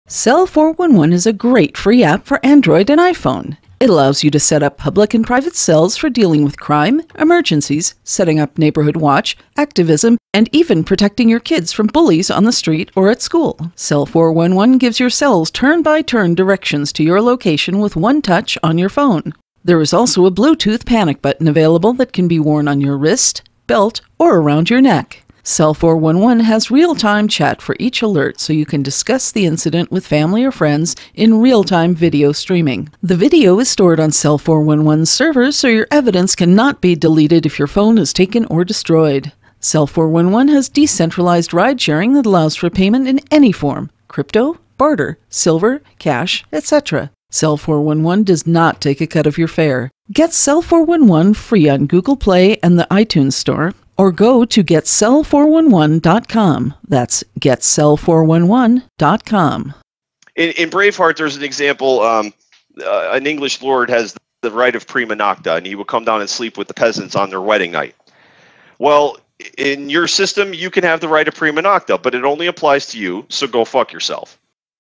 Cell 411 is a great free app for Android and iPhone. It allows you to set up public and private cells for dealing with crime, emergencies, setting up neighborhood watch, activism, and even protecting your kids from bullies on the street or at school. Cell 411 gives your cells turn-by-turn directions to your location with one touch on your phone. There is also a Bluetooth panic button available that can be worn on your wrist, belt, or around your neck. Cell 411 has real-time chat for each alert so you can discuss the incident with family or friends in real-time video streaming. The video is stored on Cell 411's servers so your evidence cannot be deleted if your phone is taken or destroyed. Cell 411 has decentralized ride-sharing that allows for payment in any form: crypto, barter, silver, cash, etc. Cell 411 does not take a cut of your fare. Get Cell 411 free on Google Play and the iTunes Store, or go to getcell411.com. That's getcell411.com. In Braveheart, there's an example. An English lord has the right of prima nocta, and he will come down and sleep with the peasants on their wedding night. Well, in your system, you can have the right of prima nocta, but it only applies to you, so go fuck yourself.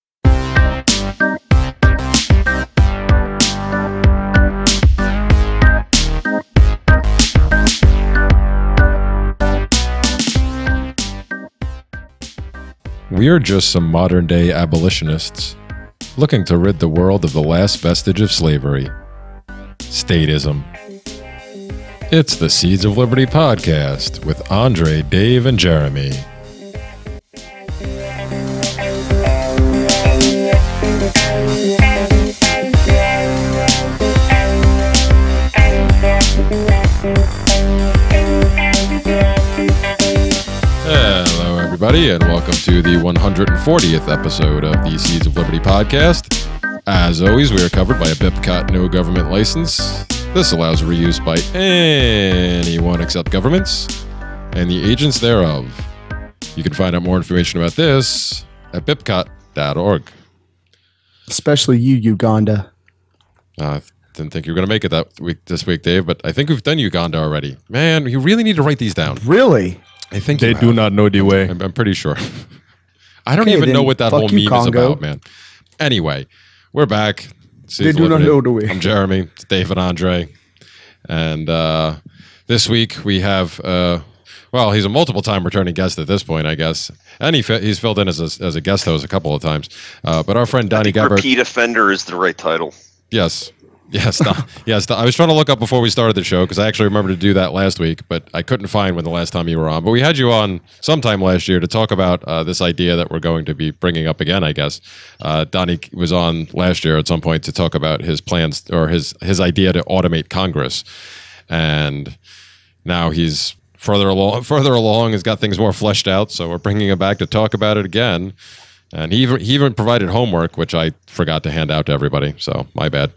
We are just some modern-day abolitionists looking to rid the world of the last vestige of slavery: statism. It's the Seeds of Liberty podcast with Andrei, Dave, and Jeremy. Hello, everybody, and welcome to the 140th episode of the Seeds of Liberty podcast. As always, we are covered by a BIPCOT no government license. This allows reuse by anyone except governments and the agents thereof. You can find out more information about this at bipcot.org. Especially you, Uganda. Didn't think you were going to make it this week, Dave, but I think we've done Uganda already. Man, you really need to write these down. Really? I think they do not know the way. I'm pretty sure. I don't even know what that whole meme is about, man. Anyway, we're back. They do not know the way. I'm Jeremy. It's Dave and Andrei. And this week we have, well, he's a multiple-time returning guest at this point, I guess. And he's filled in as a guest host a couple of times. But our friend Donnie Gebert. Repeat offender is the right title. Yes. Yes, yes. I was trying to look up before we started the show because I actually remembered to do that last week, but I couldn't find when the last time you were on. But we had you on sometime last year to talk about this idea that we're going to be bringing up again, I guess. Donnie was on last year at some point to talk about his plans or his idea to automate Congress, and now he's further along, has got things more fleshed out. So we're bringing him back to talk about it again. And he even provided homework, which I forgot to hand out to everybody. So my bad.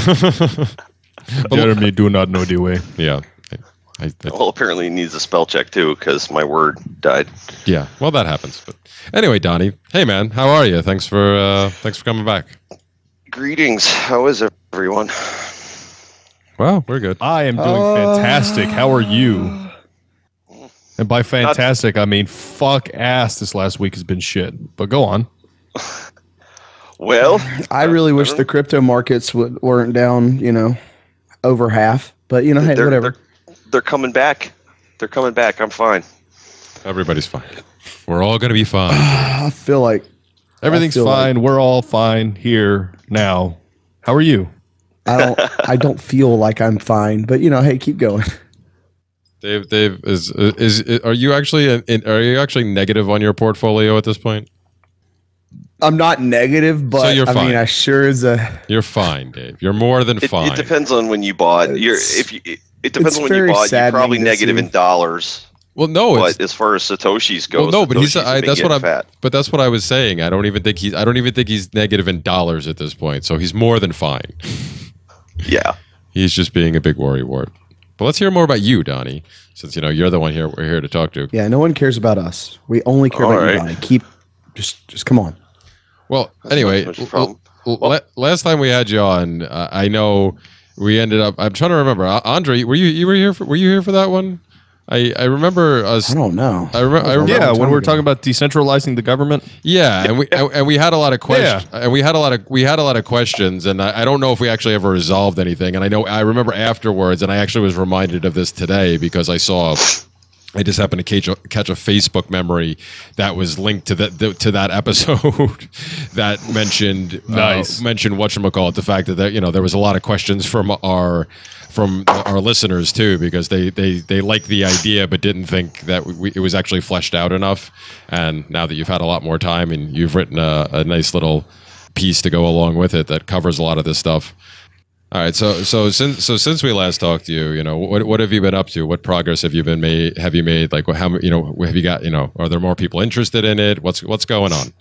Jeremy do not know the way. Yeah. Well, apparently he needs a spell check too, because my word died. Yeah. Well, that happens. But anyway, Donnie, hey man, how are you? Thanks for coming back. Greetings. How is everyone? Well, we're good. I am doing fantastic. How are you? And by fantastic, I mean fuck ass. This last week has been shit. But go on. Well, I really wish the crypto markets weren't down, over half. But hey, whatever. They're coming back. They're coming back. I'm fine. Everybody's fine. We're all gonna be fine. I feel like everything's fine. We're all fine here now. How are you? I don't feel like I'm fine. But hey, keep going. Dave, are you actually negative on your portfolio at this point? I'm not negative, but so you're fine. I mean, I sure is You're fine, Dave. You're more than fine. It depends on when you bought. It depends on when you bought. You're probably negative in dollars. Well, no, but as far as Satoshis go, well, no, but that's what I was saying. I don't even think he's negative in dollars at this point. So he's more than fine. Yeah, he's just being a big worrywart. But let's hear more about you, Donnie, since you're the one we're here to talk to. Yeah, no one cares about us. We only care about you, Donnie. Just come on. Well, anyway, last time we had you on, I know we ended up. I'm trying to remember. Andrei, were you here for that one? I remember us. I don't know. I remember. Yeah, when we were talking about decentralizing the government. Yeah, and we had a lot of questions. Yeah. And we had a lot of questions, and I don't know if we actually ever resolved anything. And I remember afterwards, and I actually was reminded of this today because I just happened to catch a Facebook memory that was linked to that episode that mentioned whatchamacallit, the fact that there was a lot of questions from our listeners too, because they liked the idea but didn't think that it was actually fleshed out enough. And now that you've had a lot more time and you've written a nice little piece to go along with it that covers a lot of this stuff. All right, so since we last talked to you, what have you been up to? What progress have you made? Like, how have you got? Are there more people interested in it? What's going on?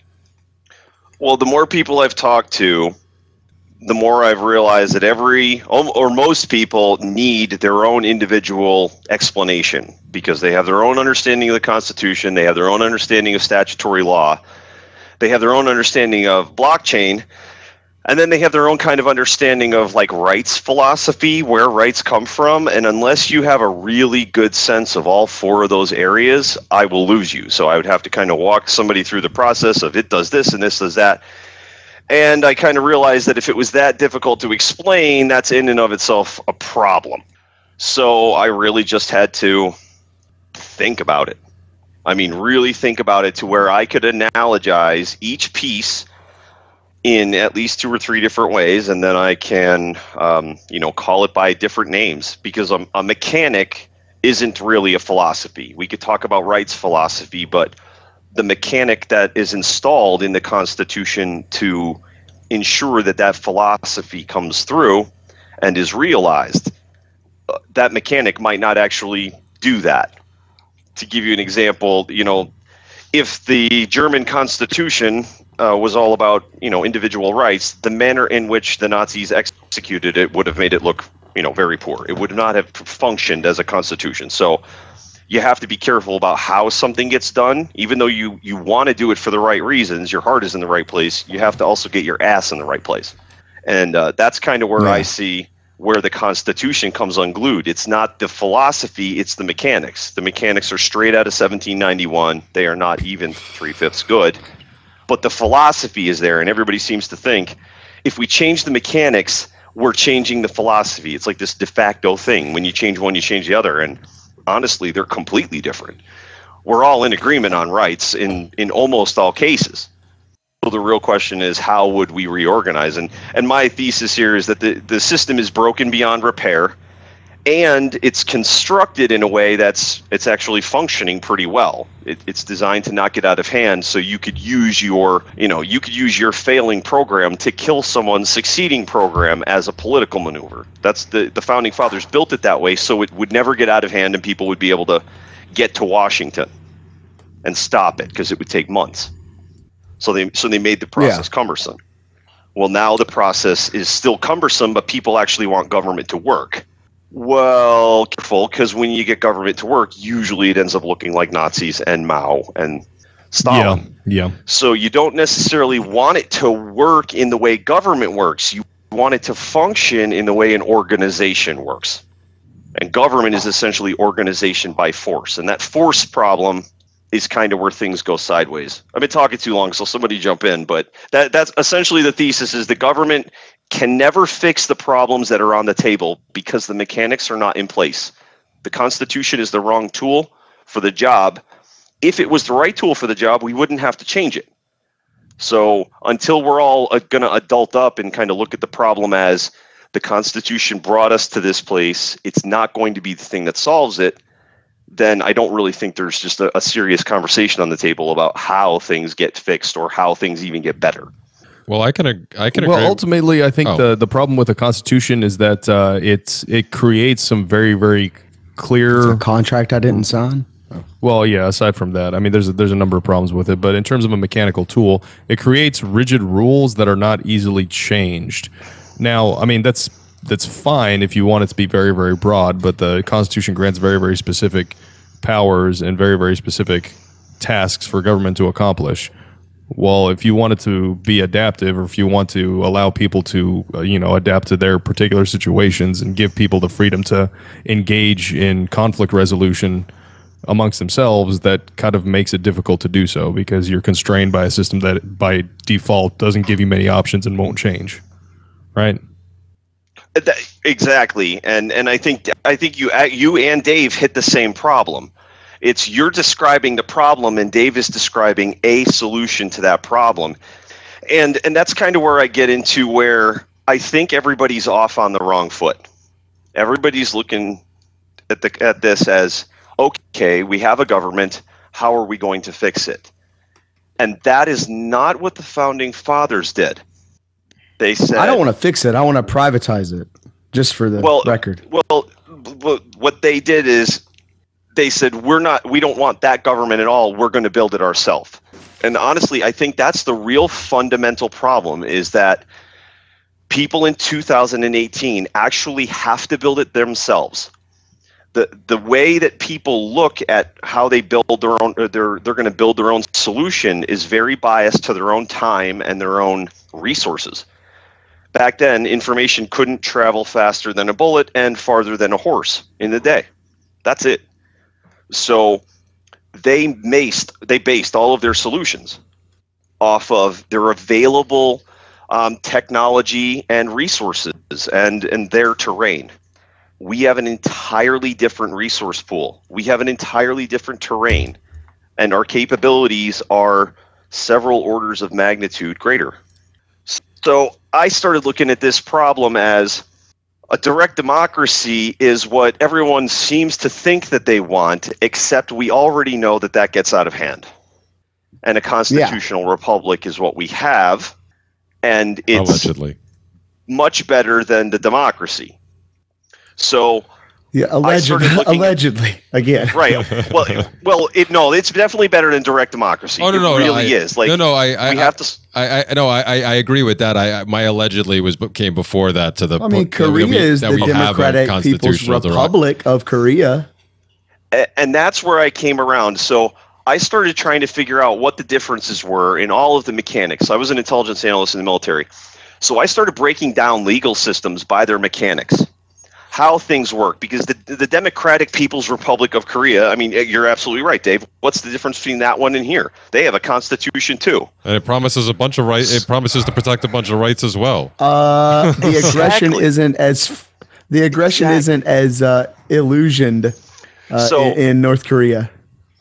Well, the more people I've talked to, the more I've realized that most people need their own individual explanation because they have their own understanding of the Constitution, they have their own understanding of statutory law, they have their own understanding of blockchain. And then they have their own kind of understanding of like rights philosophy, where rights come from. And unless you have a really good sense of all four of those areas, I will lose you. So I would have to kind of walk somebody through the process of it does this and this does that. And I kind of realized that if it was that difficult to explain, that's in and of itself a problem. So I really just had to think about it. I mean, really think about it to where I could analogize each piece in at least 2 or 3 different ways, and then I can, call it by different names, because a mechanic isn't really a philosophy. We could talk about rights philosophy, but the mechanic that is installed in the Constitution to ensure that philosophy comes through and is realized, that mechanic might not actually do that. To give you an example, if the German Constitution was all about, individual rights, the manner in which the Nazis executed it would have made it look, very poor. It would not have functioned as a constitution. So you have to be careful about how something gets done. Even though you want to do it for the right reasons, your heart is in the right place, you have to also get your ass in the right place. And that's kind of where I see where the Constitution comes unglued. It's not the philosophy, it's the mechanics. The mechanics are straight out of 1791. They are not even 3/5 good. But the philosophy is there, and everybody seems to think if we change the mechanics, we're changing the philosophy. It's like this de facto thing. When you change one, you change the other. And honestly, they're completely different. We're all in agreement on rights in almost all cases. So the real question is, how would we reorganize? And my thesis here is that the system is broken beyond repair, and it's constructed in a way it's actually functioning pretty well. It's designed to not get out of hand, so you could use your failing program to kill someone's succeeding program as a political maneuver. That's the founding fathers built it that way, so it would never get out of hand, and people would be able to get to Washington and stop it, because it would take months. So they made the process cumbersome. Well, now the process is still cumbersome, but people actually want government to work. Well, careful, because when you get government to work, usually it ends up looking like Nazis and Mao and Stalin. Yeah. So you don't necessarily want it to work in the way government works. You want it to function in the way an organization works. And government is essentially organization by force. And that force problem is kind of where things go sideways. I've been talking too long, so somebody jump in. But that's essentially the thesis, is the government can never fix the problems that are on the table because the mechanics are not in place. The Constitution is the wrong tool for the job. If it was the right tool for the job, we wouldn't have to change it. So until we're all going to adult up and kind of look at the problem as the Constitution brought us to this place, it's not going to be the thing that solves it, then I don't really think there's just a serious conversation on the table about how things get fixed or how things even get better. Well, I can agree. Well, ultimately, I think the problem with the Constitution is that it creates some very, very clear contract I didn't sign. Well, yeah. Aside from that, I mean, there's a number of problems with it. But in terms of a mechanical tool, it creates rigid rules that are not easily changed. Now, I mean, that's fine if you want it to be very, very broad. But the Constitution grants very, very specific powers and very, very specific tasks for government to accomplish. Well, if you wanted to be adaptive, or if you want to allow people to, adapt to their particular situations and give people the freedom to engage in conflict resolution amongst themselves, that kind of makes it difficult to do so because you're constrained by a system that by default doesn't give you many options and won't change. Right? Exactly. And I think you and Dave hit the same problem. It's you're describing the problem and Dave is describing a solution to that problem. And that's kind of where I get into where I think everybody's off on the wrong foot. Everybody's looking at this as, okay, we have a government, how are we going to fix it? And that is not what the founding fathers did. They said, I don't want to fix it, I want to privatize it, just for the record. Well, what they did is they said, we don't want that government at all, we're going to build it ourselves. And honestly, I think that's the real fundamental problem, is that people in 2018 actually have to build it themselves. The way that people look at how they build their own, they're going to build their own solution is very biased to their own time and their own resources. Back then, information couldn't travel faster than a bullet and farther than a horse in the day. That's it. So they based all of their solutions off of their available technology and resources and their terrain. We have an entirely different resource pool. We have an entirely different terrain, and our capabilities are several orders of magnitude greater. So I started looking at this problem as a direct democracy is what everyone seems to think that they want, except we already know that that gets out of hand. And a constitutional republic is what we have, and it's allegedly much better than the democracy. So yeah, allegedly again. Right. Well, it's definitely better than direct democracy. Oh, no, it really is. Like, I agree with that. My allegedly came before that to the. I mean, Korea is the Democratic People's Republic of Korea, and that's where I came around. So I started trying to figure out what the differences were in all of the mechanics. I was an intelligence analyst in the military, so I started breaking down legal systems by their mechanics. How things work, because the Democratic People's Republic of Korea, I mean, you're absolutely right, Dave. What's the difference between that one and here? They have a constitution too. And it promises a bunch of rights. It promises to protect a bunch of rights as well. The aggression isn't as illusioned in North Korea.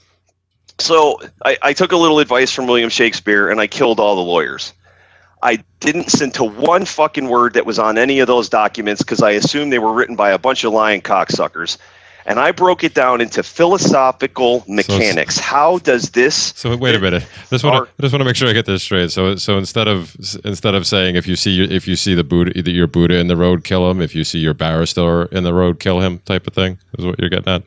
So I took a little advice from William Shakespeare and I killed all the lawyers. I didn't send to one fucking word that was on any of those documents because I assumed they were written by a bunch of lying cocksuckers. And I broke it down into philosophical mechanics. How does this? So wait a minute. I just want to make sure I get this straight. So instead of saying if you see the Buddha, your Buddha in the road, kill him. If you see your barrister in the road, kill him. Type of thing is what you're getting at.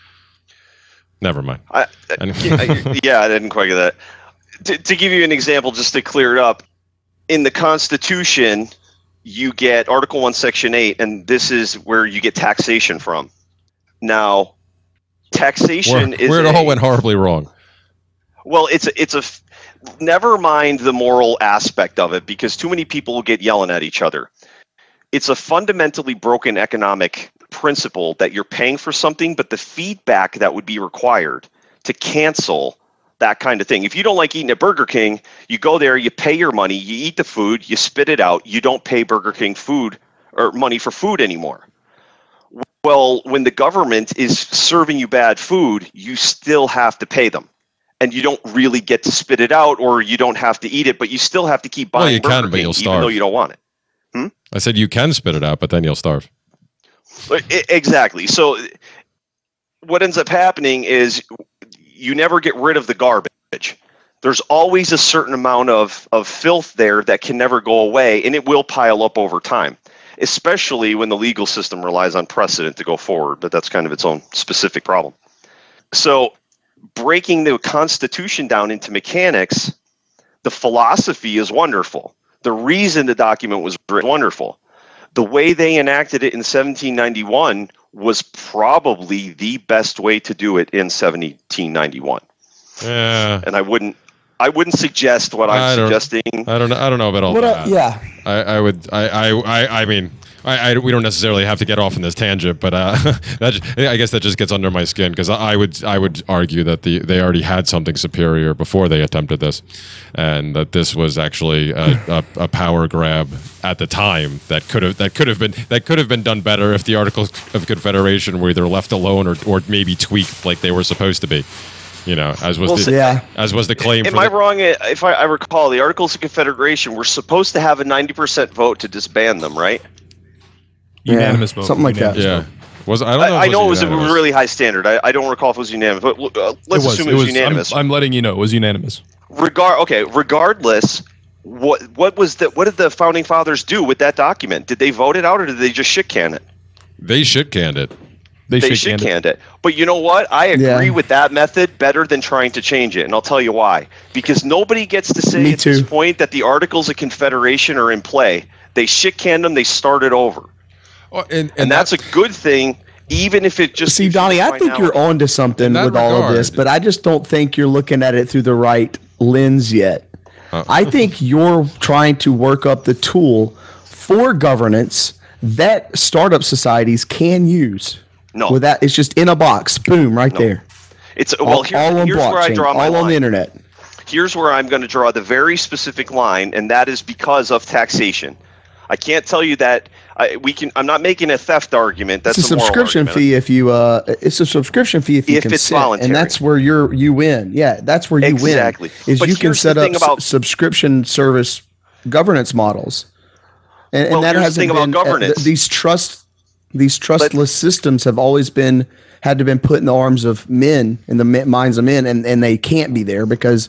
Never mind. I didn't quite get that. To give you an example, just to clear it up. In the Constitution, you get Article 1, Section 8, and this is where you get taxation from. Now, taxation where it all went horribly wrong. Well, never mind the moral aspect of it, because too many people will get yelling at each other. It's a fundamentally broken economic principle that you're paying for something, but the feedback that would be required to cancel that kind of thing. If you don't like eating at Burger King, you go there, you pay your money, you eat the food, you spit it out, you don't pay Burger King food or money for food anymore. Well, when the government is serving you bad food, you still have to pay them. And you don't really get to spit it out, or you don't have to eat it, but you still have to keep buying Burger King, even though you don't want it. I said you can spit it out, but then you'll starve. Exactly. So what ends up happening is you never get rid of the garbage. There's always a certain amount of filth there that can never go away, and it will pile up over time, especially when the legal system relies on precedent to go forward, but that's kind of its own specific problem. So breaking the Constitution down into mechanics, the philosophy is wonderful. The reason the document was written, wonderful. The way they enacted it in 1791 was probably the best way to do it in 1791. Yeah. And I wouldn't I wouldn't suggest what I'm suggesting. I don't know about all that. Yeah. I mean, we don't necessarily have to get off on this tangent, but I guess that just gets under my skin because I would argue that they already had something superior before they attempted this, and that this was actually a power grab at the time that could have been done better if the Articles of Confederation were either left alone or maybe tweaked like they were supposed to be. You know, as was the claim. Am I wrong? If I recall, the Articles of Confederation were supposed to have a 90% vote to disband them, right? Unanimous vote, something like that. Yeah, I know it was a really high standard. I don't recall if it was unanimous, but let's assume it was unanimous. I'm letting you know it was unanimous. Regardless, what did the founding fathers do with that document? Did they vote it out, or did they just shit can it? They shit canned it. They shit canned it. But you know what? I agree with that method better than trying to change it, and I'll tell you why. Because nobody gets to say at this point that the Articles of Confederation are in play. They shit canned them. They started over. Well, and that's a good thing, even if it just... See, Donnie, I think you're onto something with all of this, but I just don't think you're looking at it through the right lens yet. I think you're trying to work up the tool for governance that startup societies can use. No. With that, it's just in a box. Boom, right there. It's all on here's where I draw my all line. on the internet. Here's where I'm going to draw the very specific line, and that is because of taxation. I can't tell you that I'm not making a theft argument. That's it's a subscription fee if you. It's a subscription fee if you consent, it's voluntary, and that's where you win. Yeah, that's where you win. Exactly. Is you can set up subscription service governance models, and that hasn't been governance. These trustless systems have always had to been put in the arms of men, in the minds of men, and they can't be there because,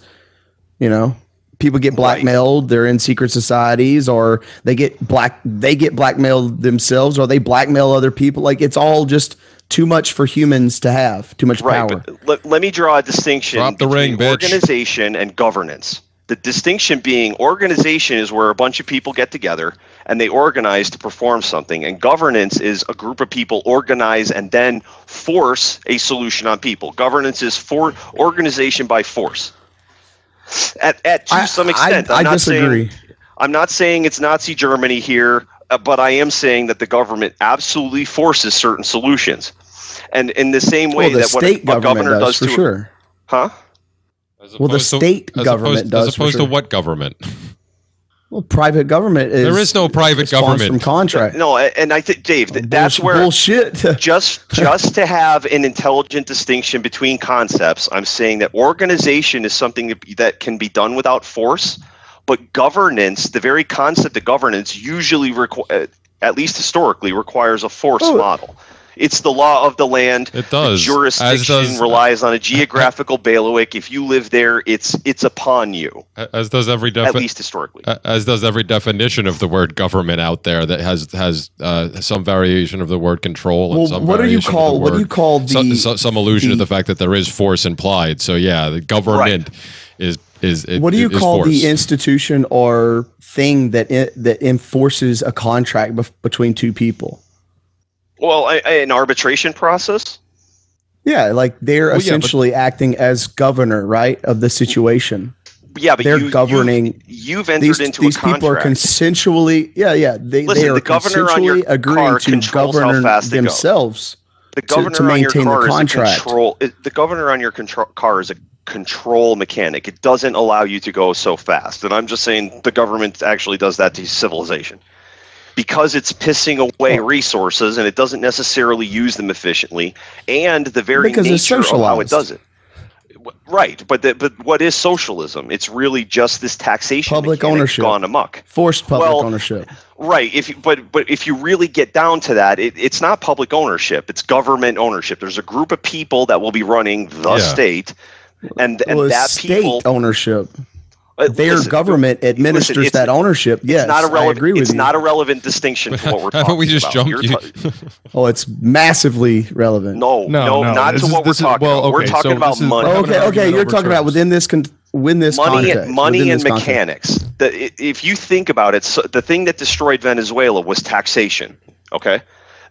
people get blackmailed. They're in secret societies, or they get blackmailed themselves, or they blackmail other people. Like, it's all just too much for humans to have, too much power. But let me draw a distinction between organization and governance. The distinction being organization is where a bunch of people get together and they organize to perform something, and governance is a group of people organize and then force a solution on people. Governance is for organization by force. To some extent, I disagree. I'm not saying it's Nazi Germany here, but I am saying that the government absolutely forces certain solutions, and in the same way that what a governor does for sure. Huh? Well, the state government does. As opposed to what government? Well, private government is. There is no private government from contract. No, and I think, Dave, that's where bullshit. just to have an intelligent distinction between concepts, I'm saying that organization is something that can be done without force, but governance, the very concept of governance, usually at least historically, requires a force model. It's the law of the land. It does. The jurisdiction relies on a geographical bailiwick. If you live there, it's upon you. As does every at least historically. As does every definition of the word government out there that has some variation of the word control. And some what do you call some allusion to the fact that there is force implied? So yeah, the government is. What do you call the institution or thing that enforces a contract between two people? Well, an arbitration process? Yeah, like they're essentially acting as governor, right, of the situation. Yeah, but they're governing. You've entered into a contract. These people are consensually. Yeah. They are consensually agreeing to govern themselves. The governor to maintain the contract. The governor on your car is a control mechanic. It doesn't allow you to go so fast. And I'm just saying the government actually does that to civilization. Because it's pissing away resources and it doesn't necessarily use them efficiently, and the very nature of how it does it. Right, but what is socialism? It's really just this taxation public ownership gone amok. Forced public ownership. Right. But if you really get down to that, it's not public ownership. It's government ownership. There's a group of people that will be running the state, and that state ownership. Their government administers that ownership. Yes, I agree with you. It's not a relevant distinction for what we're talking about. Haven't we just jumped? Oh, it's massively relevant. No, not to what we're talking about. We're talking about money. Okay. You're talking about within this context. Money and mechanics. If you think about it, the thing that destroyed Venezuela was taxation. Okay.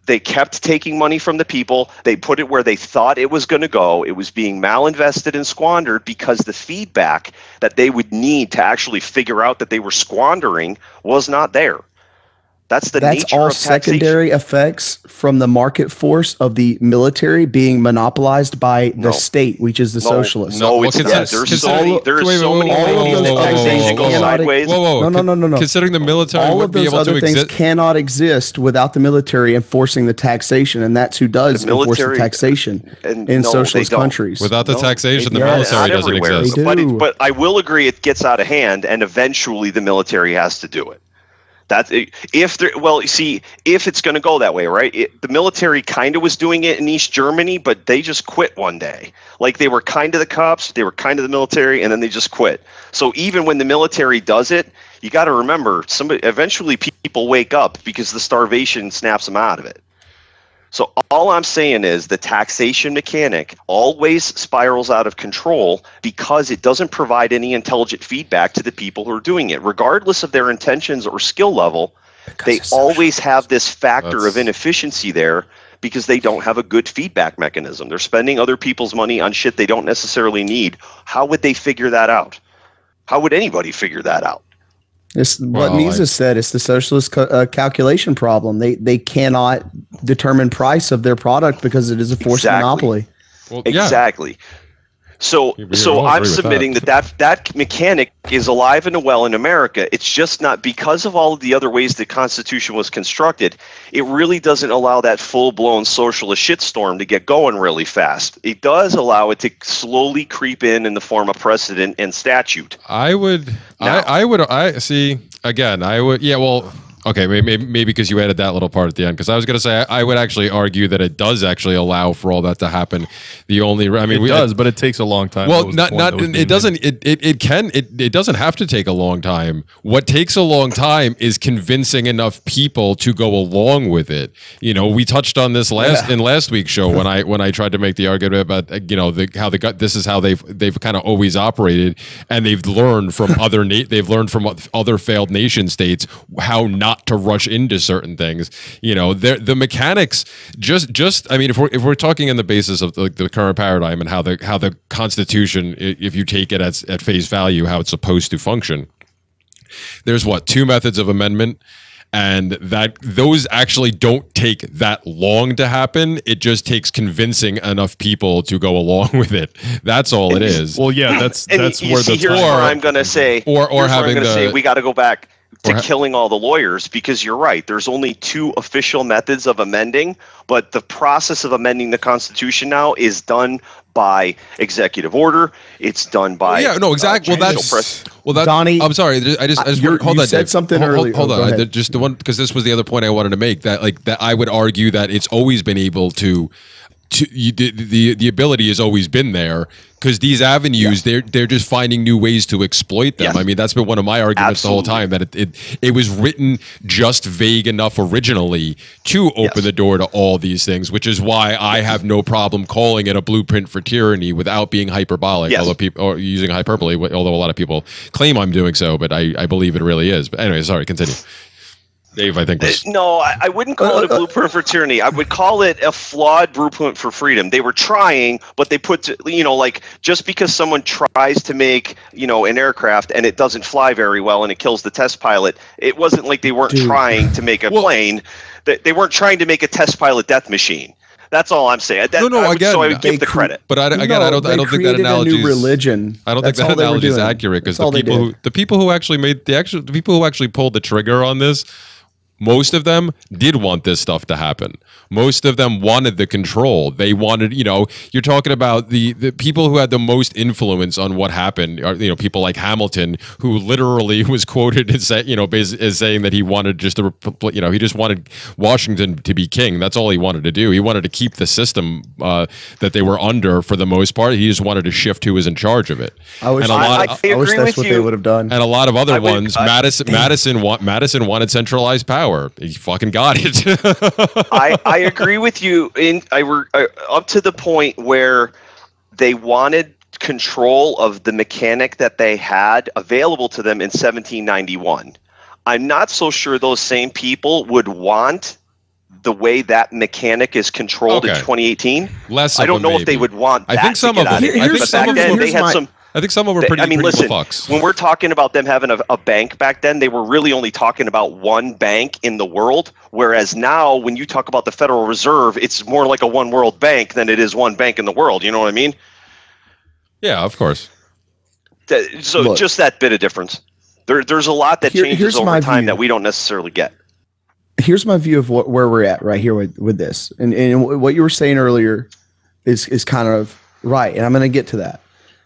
They kept taking money from the people. They put it where they thought it was going to go. It was being malinvested and squandered because the feedback that they would need to actually figure out that they were squandering was not there. That's the nature all of taxation. Secondary effects from the market force of the military being monopolized by the state, which is the socialists. No, it's not. There's so many ways that taxation goes sideways. No. Considering the military all would of be those able to other things exist. cannot exist without the military enforcing the taxation, and that's who does enforce the taxation in socialist countries. Without the taxation, the Not military doesn't everywhere. exist. But I will agree it gets out of hand, and eventually the military has to do it. If it's going to go that way, right? The military kind of was doing it in East Germany, but they just quit one day. Like they were kind of the cops, they were kind of the military, and then they just quit. So even when the military does it, you got to remember, eventually people wake up because the starvation snaps them out of it. So all I'm saying is the taxation mechanic always spirals out of control because it doesn't provide any intelligent feedback to the people who are doing it. Regardless of their intentions or skill level, they always have this factor of inefficiency there because they don't have a good feedback mechanism. They're spending other people's money on shit they don't necessarily need. How would they figure that out? How would anybody figure that out? It's what Mises said. It's the socialist calculation problem. They cannot determine price of their product because it is a forced monopoly. Well, exactly. So I'm submitting that mechanic is alive and well in America. It's just not because of all of the other ways the Constitution was constructed. It really doesn't allow that full-blown socialist shitstorm to get going really fast. It does allow it to slowly creep in the form of precedent and statute. I would see again. I would. Yeah. Well. Okay, maybe because you added that little part at the end. Because I was going to say I would actually argue that it does actually allow for all that to happen. The only, I mean, it does, but it takes a long time. Well, it doesn't. It doesn't have to take a long time. What takes a long time is convincing enough people to go along with it. You know, we touched on this in last week's show when I tried to make the argument about this is how they've kind of always operated, and they've learned from other failed nation states how not to rush into certain things. You know, the mechanics just I mean, if we're talking in the basis of the current paradigm and how the Constitution, if you take it at face value, how it's supposed to function, there's two methods of amendment, and that those actually don't take that long to happen. It just takes convincing enough people to go along with it. That's all it is. Well, yeah, that's where here's where I'm going to say, we got to go back to killing all the lawyers, because you're right. There's only two official methods of amending, but the process of amending the Constitution now is done by executive order. It's done by exactly. Well, Donnie. I'm sorry. I just hold that. You said something earlier. Hold on. Just the one, because this was the other point I wanted to make. That I would argue that it's always been able to the ability has always been there, because these avenues, they're just finding new ways to exploit them. I mean, that's been one of my arguments the whole time, that it was written just vague enough originally to open the door to all these things, which is why I have no problem calling it a blueprint for tyranny without being hyperbolic, although or using hyperbole, although a lot of people claim I'm doing so, but I believe it really is. But anyway, sorry, continue. Dave, I think no, I wouldn't call it a blueprint for tyranny. I would call it a flawed blueprint for freedom. They were trying, but they put, just because someone tries to make, an aircraft and it doesn't fly very well and it kills the test pilot, it wasn't like they weren't trying to make a plane. They weren't trying to make a test pilot death machine. That's all I'm saying. So I would give the credit. But I don't think that analogy is religion. I don't think that analogy is accurate, because the people who actually pulled the trigger on this, most of them did want this stuff to happen. Most of them wanted the control. They wanted, you're talking about the people who had the most influence on what happened are, people like Hamilton, who literally was quoted as saying that he wanted he just wanted Washington to be king. That's all he wanted to do. He wanted to keep the system that they were under for the most part. He just wanted to shift who was in charge of it. I wish that's what they would have done. And a lot of other ones, Madison wanted centralized power. He fucking got it. I agree with you. Up to the point where they wanted control of the mechanic that they had available to them in 1791. I'm not so sure those same people would want the way that mechanic is controlled in 2018, less. I don't know if they would want that. I think some of them. But back then they had some. I think some of them were pretty. I mean, listen. Fucks. When we're talking about them having a bank back then, they were really only talking about one bank in the world. Whereas now, when you talk about the Federal Reserve, it's more like a one world bank than it is one bank in the world. You know what I mean? Yeah, of course. So look, just that bit of difference. There's a lot that changes over time that we don't necessarily get. Here's my view of where we're at right here with this, and what you were saying earlier is kind of right, and I'm going to get to that.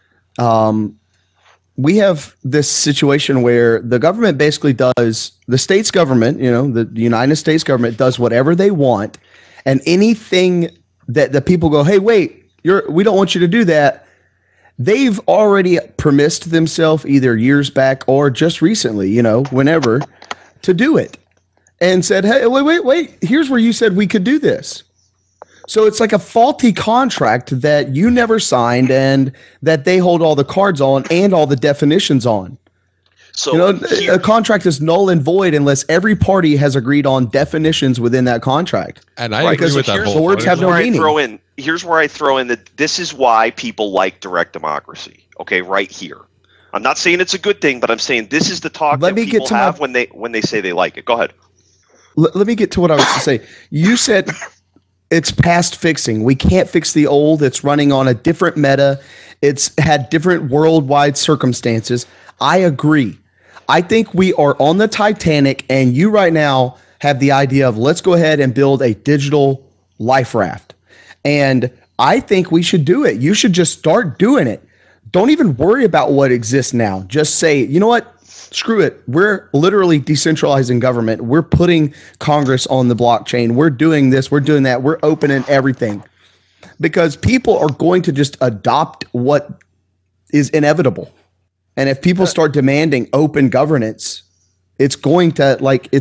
We have this situation where the government basically does, the state's government, the United States government does whatever they want, and anything that the people go, hey, wait, we don't want you to do that. They've already permissed themselves either years back or just recently, whenever, to do it, and said, hey, wait, here's where you said we could do this. So it's like a faulty contract that you never signed and that they hold all the cards on and all the definitions on. So a contract is null and void unless every party has agreed on definitions within that contract. And I agree with that whole words have no meaning. Here's where I throw in that this is why people like direct democracy. Okay, right here. I'm not saying it's a good thing, but I'm saying this is the talk that people have when they say they like it. Go ahead. Let me get to what I was to say. You said it's past fixing. We can't fix the old. It's running on a different meta. It's had different worldwide circumstances. I agree. I think we are on the Titanic, and you right now have the idea of let's go ahead and build a digital life raft. And I think we should do it. You should just start doing it. Don't even worry about what exists now. Just say, you know what? Screw it. We're literally decentralizing government. We're putting Congress on the blockchain. We're doing this. We're doing that. We're opening everything because people are going to just adopt what is inevitable. And if people start demanding open governance, it's going to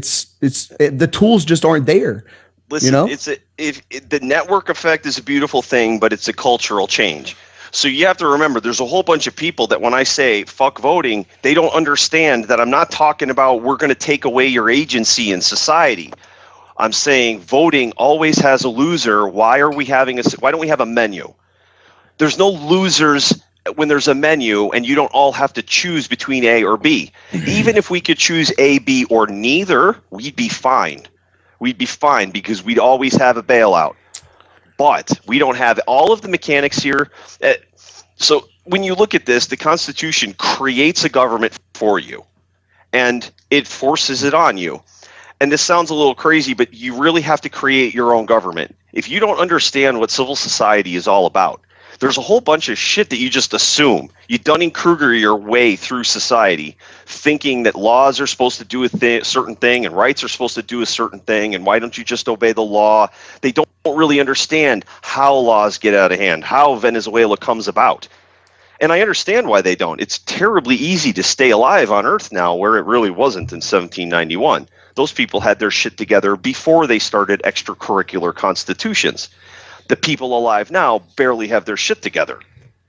the tools just aren't there. Listen, the network effect is a beautiful thing, but it's a cultural change. So you have to remember, there's a whole bunch of people that when I say fuck voting, they don't understand that I'm not talking about we're going to take away your agency in society. I'm saying voting always has a loser. Why don't we have a menu? There's no losers when there's a menu and you don't all have to choose between A or B. Even if we could choose A, B, or neither, we'd be fine. We'd be fine because we'd always have a bailout. But we don't have all of the mechanics here. So when you look at this, the Constitution creates a government for you, and it forces it on you. And this sounds a little crazy, but you really have to create your own government. If you don't understand what civil society is all about, there's a whole bunch of shit that you just assume. You Dunning-Kruger your way through society, thinking that laws are supposed to do a certain thing and rights are supposed to do a certain thing, and why don't you just obey the law? They don't really understand how laws get out of hand, how Venezuela comes about. And I understand why they don't. It's terribly easy to stay alive on Earth now where it really wasn't in 1791. Those people had their shit together before they started extracurricular constitutions. The people alive now barely have their shit together.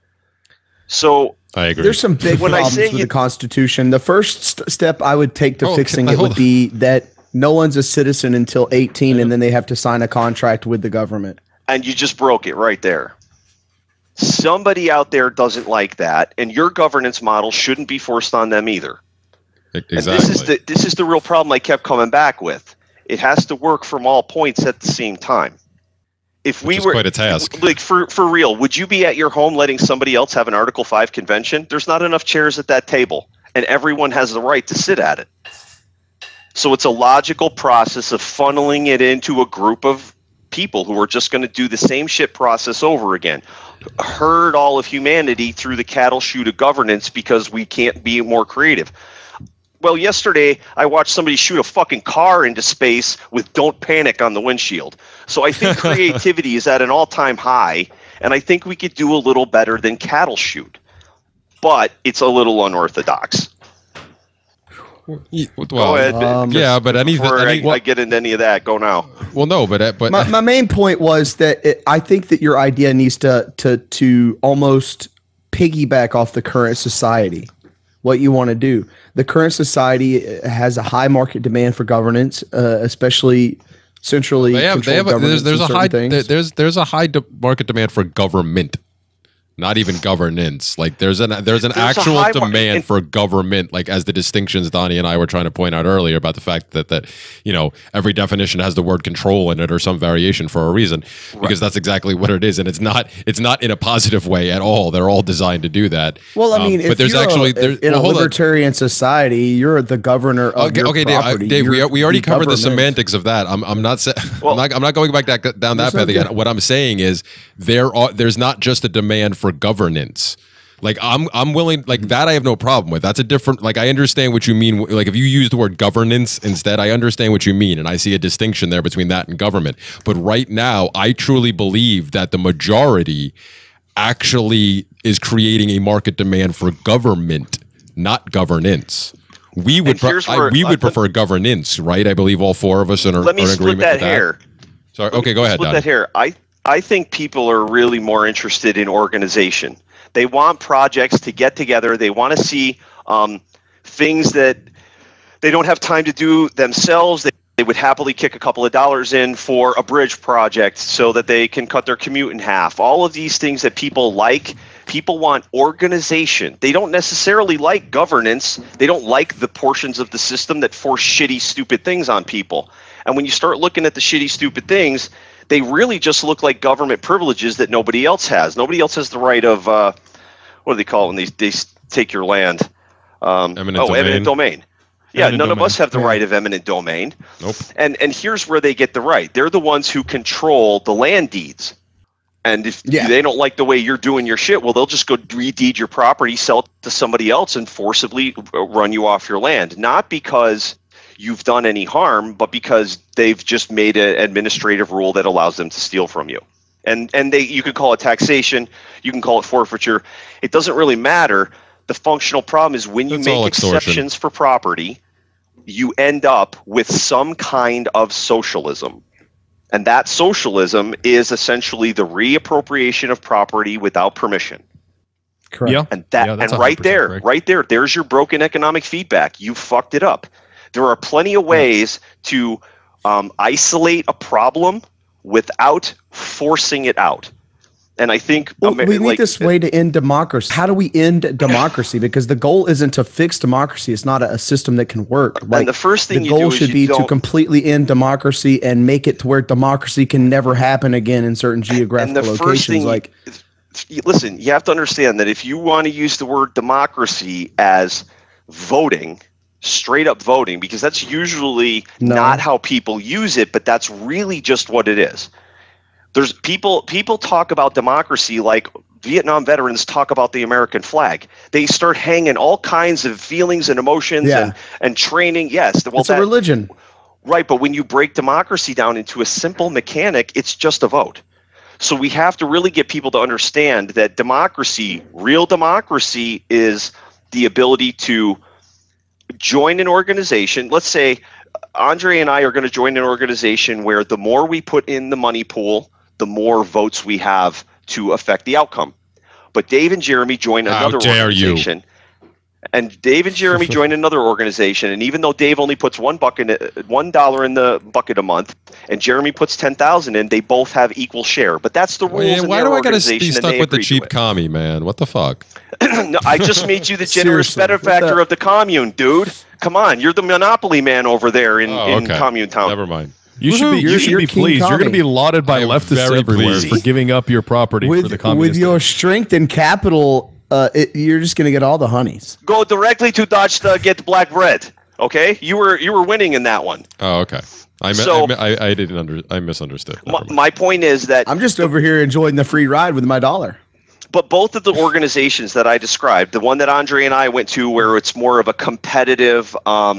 So I agree. There's some big problems with the Constitution. The first step I would take to fixing it would be that no one's a citizen until 18, and then they have to sign a contract with the government. And you just broke it right there. Somebody out there doesn't like that, and your governance model shouldn't be forced on them either. Exactly. And this is the real problem I kept coming back with. It has to work from all points at the same time. If we were quite a task. Like for real, would you be at your home letting somebody else have an Article 5 convention? There's not enough chairs at that table, and everyone has the right to sit at it. So it's a logical process of funneling it into a group of people who are just going to do the same shit process over again. Herd all of humanity through the cattle chute of governance because we can't be more creative. Well, yesterday I watched somebody shoot a fucking car into space with "Don't Panic" on the windshield. So I think creativity is at an all-time high, and I think we could do a little better than cattle shoot. But it's a little unorthodox. Well, go ahead. Yeah, but before I get into any of that, go now. Well, no, but my main point was that I think that your idea needs to almost piggyback off the current society. What you want to do. The current society has a high market demand for governance, especially centrally controlled governments there's in a certain high things. there's a high market demand for government. Not even governance. Like there's an actual demand for government, like as the distinctions Donnie and I were trying to point out earlier about the fact that you know, every definition has the word control in it or some variation for a reason, because that's exactly what it is, and it's not in a positive way at all. They're all designed to do that. Well, I mean, if but there's you're actually in a libertarian society, you're the governor of your property. Dave, we already covered the semantics of that. I'm not going back down that path again. What I'm saying is there's not just a demand for governance. Like I'm willing, like that I have no problem with. That's a different, like I understand what you mean. Like if you use the word governance instead, I understand what you mean, and I see a distinction there between that and government. But right now, I truly believe that the majority actually is creating a market demand for government, not governance. We would prefer governance, right? I believe all four of us are in agreement with that. Let me split that hair. Sorry. Okay, go ahead, Donnie. Split that hair. I think people are really more interested in organization. They want projects to get together. They want to see things that they don't have time to do themselves. They would happily kick a couple of dollars in for a bridge project so that they can cut their commute in half. All of these things that people like, people want organization. They don't necessarily like governance. They don't like the portions of the system that force shitty, stupid things on people. And when you start looking at the shitty, stupid things, they really just look like government privileges that nobody else has. Nobody else has the right of, what do they call it when they take your land? Eminent domain. Yeah, none of us have the right of eminent domain. Nope. And here's where they get the right. They're the ones who control the land deeds. And if they don't like the way you're doing your shit, well, they'll just go redeed your property, sell it to somebody else, and forcibly run you off your land. Not because you've done any harm, but because they've just made an administrative rule that allows them to steal from you. And you can call it taxation, you can call it forfeiture. It doesn't really matter. The functional problem is when you make exceptions for property, you end up with some kind of socialism. And that socialism is essentially the reappropriation of property without permission. Correct. Yeah. And right there, there's your broken economic feedback. You fucked it up. There are plenty of ways to isolate a problem without forcing it out. And I think we need this way to end democracy. How do we end democracy? Because the goal isn't to fix democracy. It's not a system that can work. And the first thing the goal should be to completely end democracy and make it to where democracy can never happen again in certain geographical locations. Listen, you have to understand that if you want to use the word democracy as voting, straight up voting, because that's usually not how people use it, but that's really just what it is. There's people talk about democracy like Vietnam veterans talk about the American flag. They start hanging all kinds of feelings and emotions and training. Yes. Well, it's a religion. Right. But when you break democracy down into a simple mechanic, it's just a vote. So we have to really get people to understand that democracy, real democracy, is the ability to join an organization. Let's say Andrei and I are going to join an organization where the more we put in the money pool, the more votes we have to affect the outcome. But Dave and Jeremy join another organization. And Dave and Jeremy join another organization, and even though Dave only puts $1 in the bucket a month, and Jeremy puts 10,000 in, they both have equal share. But that's the rules. Why do I got to be stuck with the cheap commie, man? What the fuck? No, I just made you the generous benefactor of the commune, dude. Come on, you're the monopoly man over there in Commune Town. Never mind. You should be pleased. You're going to be lauded by leftists everywhere for giving up your property for the communist. With your strength and capital, you're just going to get all the honeys. Go directly to Dutch to get black bread. Okay, you were winning in that one. Oh, okay. I misunderstood. My point is that I'm just over here enjoying the free ride with my dollar. But both of the organizations that I described, the one that Andrei and I went to, where it's more of a competitive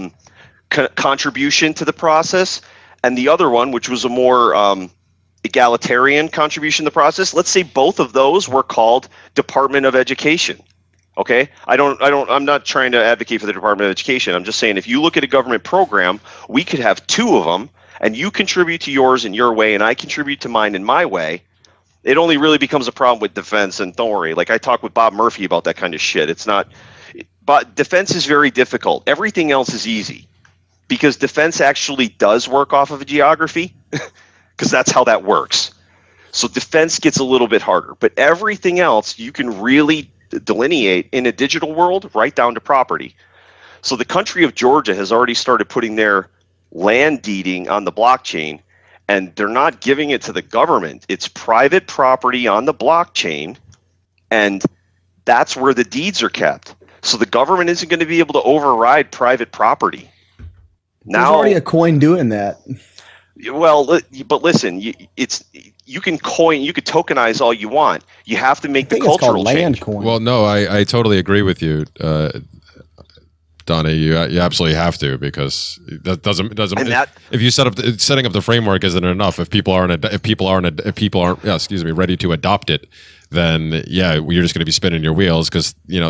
contribution to the process, and the other one, which was a more egalitarian contribution to the process. Let's say both of those were called Department of Education. Okay, I'm not trying to advocate for the Department of Education. I'm just saying if you look at a government program, we could have two of them, and you contribute to yours in your way, and I contribute to mine in my way. It only really becomes a problem with defense, and don't worry. Like I talked with Bob Murphy about that kind of shit. It's not, but defense is very difficult. Everything else is easy. because defense actually does work off of a geography, because that's how that works. So defense gets a little bit harder, but everything else you can really delineate in a digital world right down to property. So the country of Georgia has already started putting their land deeding on the blockchain, and they're not giving it to the government. It's private property on the blockchain, and that's where the deeds are kept. So the government isn't going to be able to override private property. There's already a coin doing that. Well, but listen, you can tokenize all you want. You have to make the cultural change. Coin. Well, no, I totally agree with you, Donnie. You absolutely have to, because that doesn't. If you setting up the framework isn't enough. If people aren't ready to adopt it, then yeah, you're just going to be spinning your wheels, because you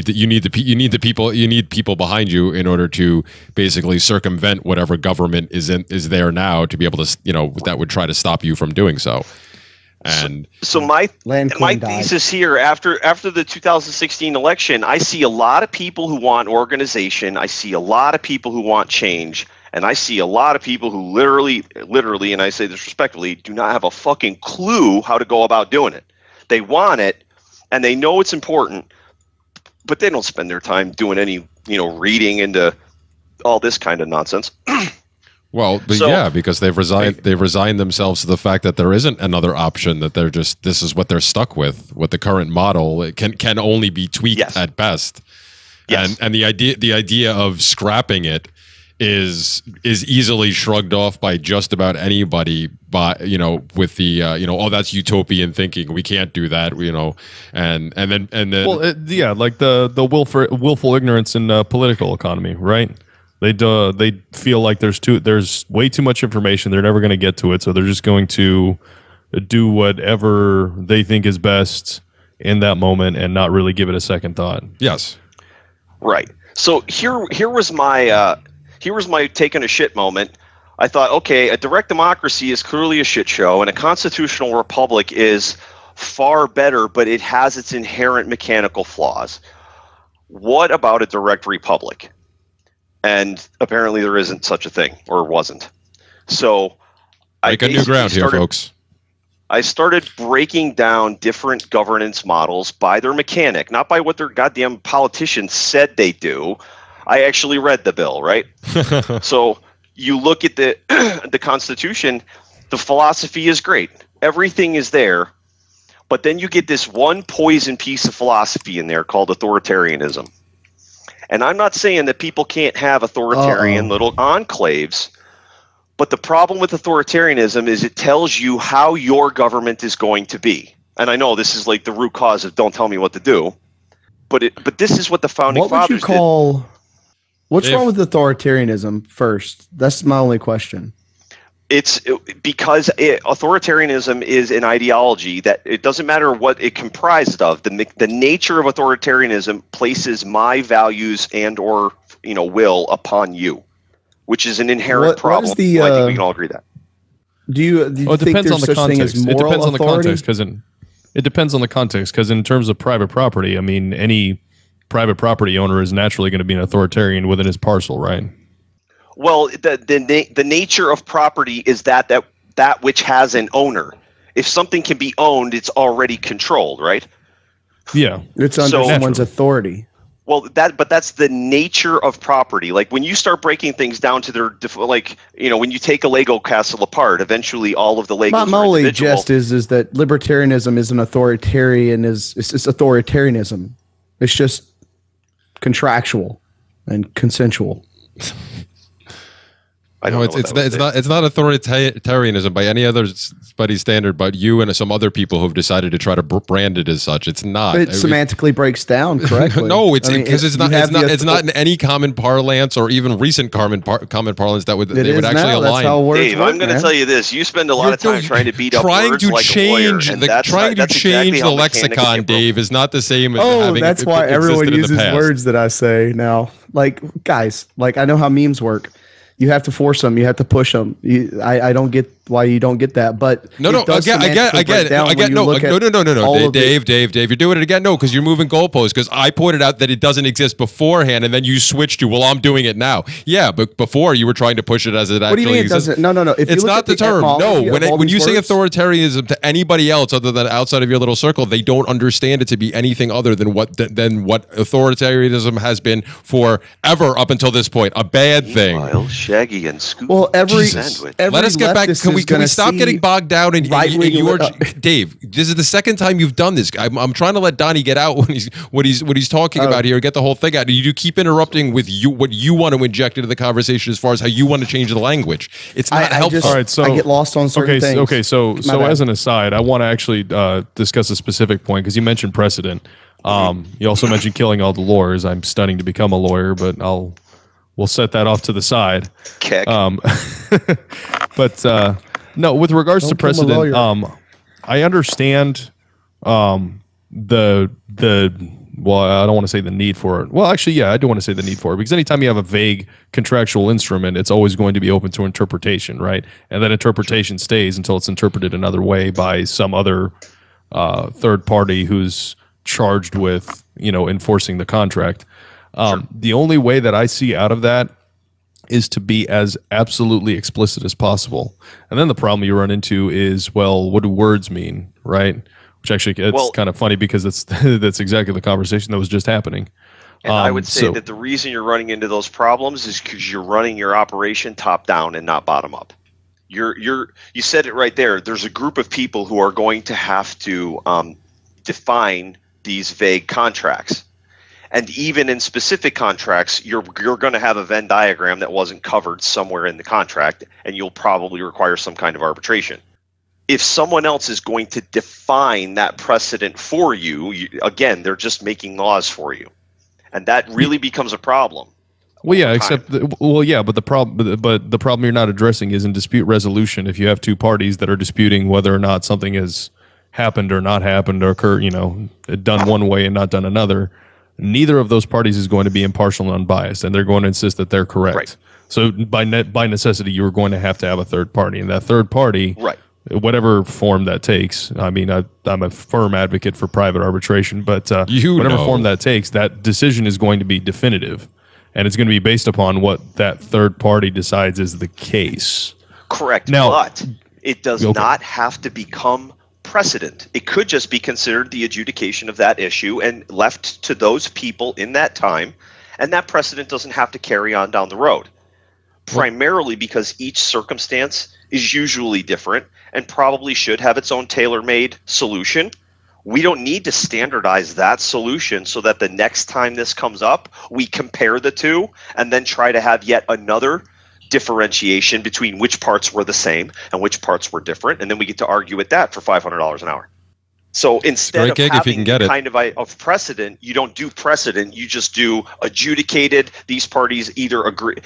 need people behind you in order to basically circumvent whatever government is there now to be able to, that would try to stop you from doing so. And so my thesis here, after the 2016 election, I see a lot of people who want organization. I see a lot of people who want change. And I see a lot of people who literally, and I say this respectfully, do not have a fucking clue how to go about doing it. They want it, and they know it's important, but they don't spend their time doing any, reading into all this kind of nonsense. Well, because they've resigned themselves to the fact that there isn't another option, that this is what they're stuck with the current model. It can only be tweaked at best. Yes. And the idea of scrapping it is easily shrugged off by just about anybody, with the oh, that's utopian thinking, we can't do that, and then like the willful ignorance in political economy, right? They feel like there's way too much information, they're never going to get to it, so they're just going to do whatever they think is best in that moment and not really give it a second thought. Yes, right. So here was my taking a shit moment. I thought, okay, a direct democracy is clearly a shit show, and a constitutional republic is far better, but it has its inherent mechanical flaws. What about a direct republic? And apparently there isn't such a thing, or wasn't. So make a new ground here, folks. I started breaking down different governance models by their mechanic, not by what their goddamn politicians said they do. I actually read the bill, right? So you look at the Constitution, the philosophy is great. Everything is there. But then you get this one poison piece of philosophy in there called authoritarianism. And I'm not saying that people can't have authoritarian little enclaves, but the problem with authoritarianism is it tells you how your government is going to be. And I know this is like the root cause of don't tell me what to do, but this is what the founding fathers did. What's wrong with authoritarianism first? That's my only question. It's because authoritarianism is an ideology that it doesn't matter what it comprised of. The nature of authoritarianism places my values and or will upon you, which is an inherent problem. I think we can all agree that. Do you think depends on there's the such thing as context. moral It depends on the authority? context, because it depends on the context. Because in terms of private property, I mean, any private property owner is naturally going to be an authoritarian within his parcel, right? Well, the nature of property is that which has an owner. If something can be owned, it's already controlled, right? Yeah, it's under someone's authority. Well, that's the nature of property. Like when you start breaking things down to their, when you take a Lego castle apart, eventually all of the Legos My are only individual. jest is that libertarianism isn't authoritarian. It's authoritarianism. It's just contractual and consensual. I don't know it's not authoritarianism by anybody's standard, but you and some other people who've decided to try to brand it as such. It's not. It semantically breaks down correctly. No, it's because it's not in any common parlance or even recent common parlance that would actually align. Dave, I'm going to tell you this: you spend a lot of time trying to beat up words like a lawyer, and trying to change the lexicon, Dave, is not the same as having that's why everyone uses words that I say now. Like guys, I know how memes work. You have to force them. You have to push them. I don't get why you don't get that. But I get. No, Dave, you're doing it again. No, because you're moving goalposts. Because I pointed out that it doesn't exist beforehand, and then you switched to, well, I'm doing it now. Yeah, but before you were trying to push it as it actually exists. It doesn't? No. It's not the term. No, when you say authoritarianism to anybody else other than outside of your little circle, they don't understand it to be anything other than what authoritarianism has been forever up until this point. A bad thing. Meanwhile, Shaggy and Scoop. Well, every let us get back. Can we stop getting bogged down in your Dave? This is the second time you've done this. I'm trying to let Donnie get out what he's talking about here. Get the whole thing out. You keep interrupting with what you want to inject into the conversation as far as how you want to change the language. It's not helpful. All right, so I get lost on certain things. Okay, so as an aside, I want to actually discuss a specific point because you mentioned precedent. You also mentioned killing all the lawyers. I'm studying to become a lawyer, but we'll set that off to the side. But no, with regards to precedent, I understand well, I don't want to say the need for it. Well, actually, yeah, I do want to say the need for it because anytime you have a vague contractual instrument, it's always going to be open to interpretation, right? And that interpretation stays until it's interpreted another way by some other third party who's charged with, enforcing the contract. The only way that I see out of that is to be as absolutely explicit as possible. And then the problem you run into is, well, what do words mean, right? Which actually, it's kind of funny because that's exactly the conversation that was just happening. And I would say that the reason you're running into those problems is because you're running your operation top down and not bottom up. You said it right there. There's a group of people who are going to have to define these vague contracts. And even in specific contracts, you're going to have a Venn diagram that wasn't covered somewhere in the contract, and you'll probably require some kind of arbitration. If someone else is going to define that precedent for you, again, they're just making laws for you. And that really becomes a problem. Well, yeah, but the problem you're not addressing is in dispute resolution. If you have two parties that are disputing whether or not something has happened or not happened or occurred, done one way and not done another, neither of those parties is going to be impartial and unbiased, and they're going to insist that they're correct. Right. So by necessity, you're going to have a third party, and that third party, right, whatever form that takes. I mean, I'm a firm advocate for private arbitration, but whatever form that takes, that decision is going to be definitive, and it's going to be based upon what that third party decides is the case. Correct. Now, but it does not have to become precedent. It could just be considered the adjudication of that issue and left to those people in that time, and that precedent doesn't have to carry on down the road. Primarily because each circumstance is usually different and probably should have its own tailor-made solution. We don't need to standardize that solution so that the next time this comes up, we compare the two and then try to have yet another differentiation between which parts were the same and which parts were different, and then we get to argue with that for $500 an hour. So instead of having kind of precedent, you don't do precedent, you just do adjudicated. These parties either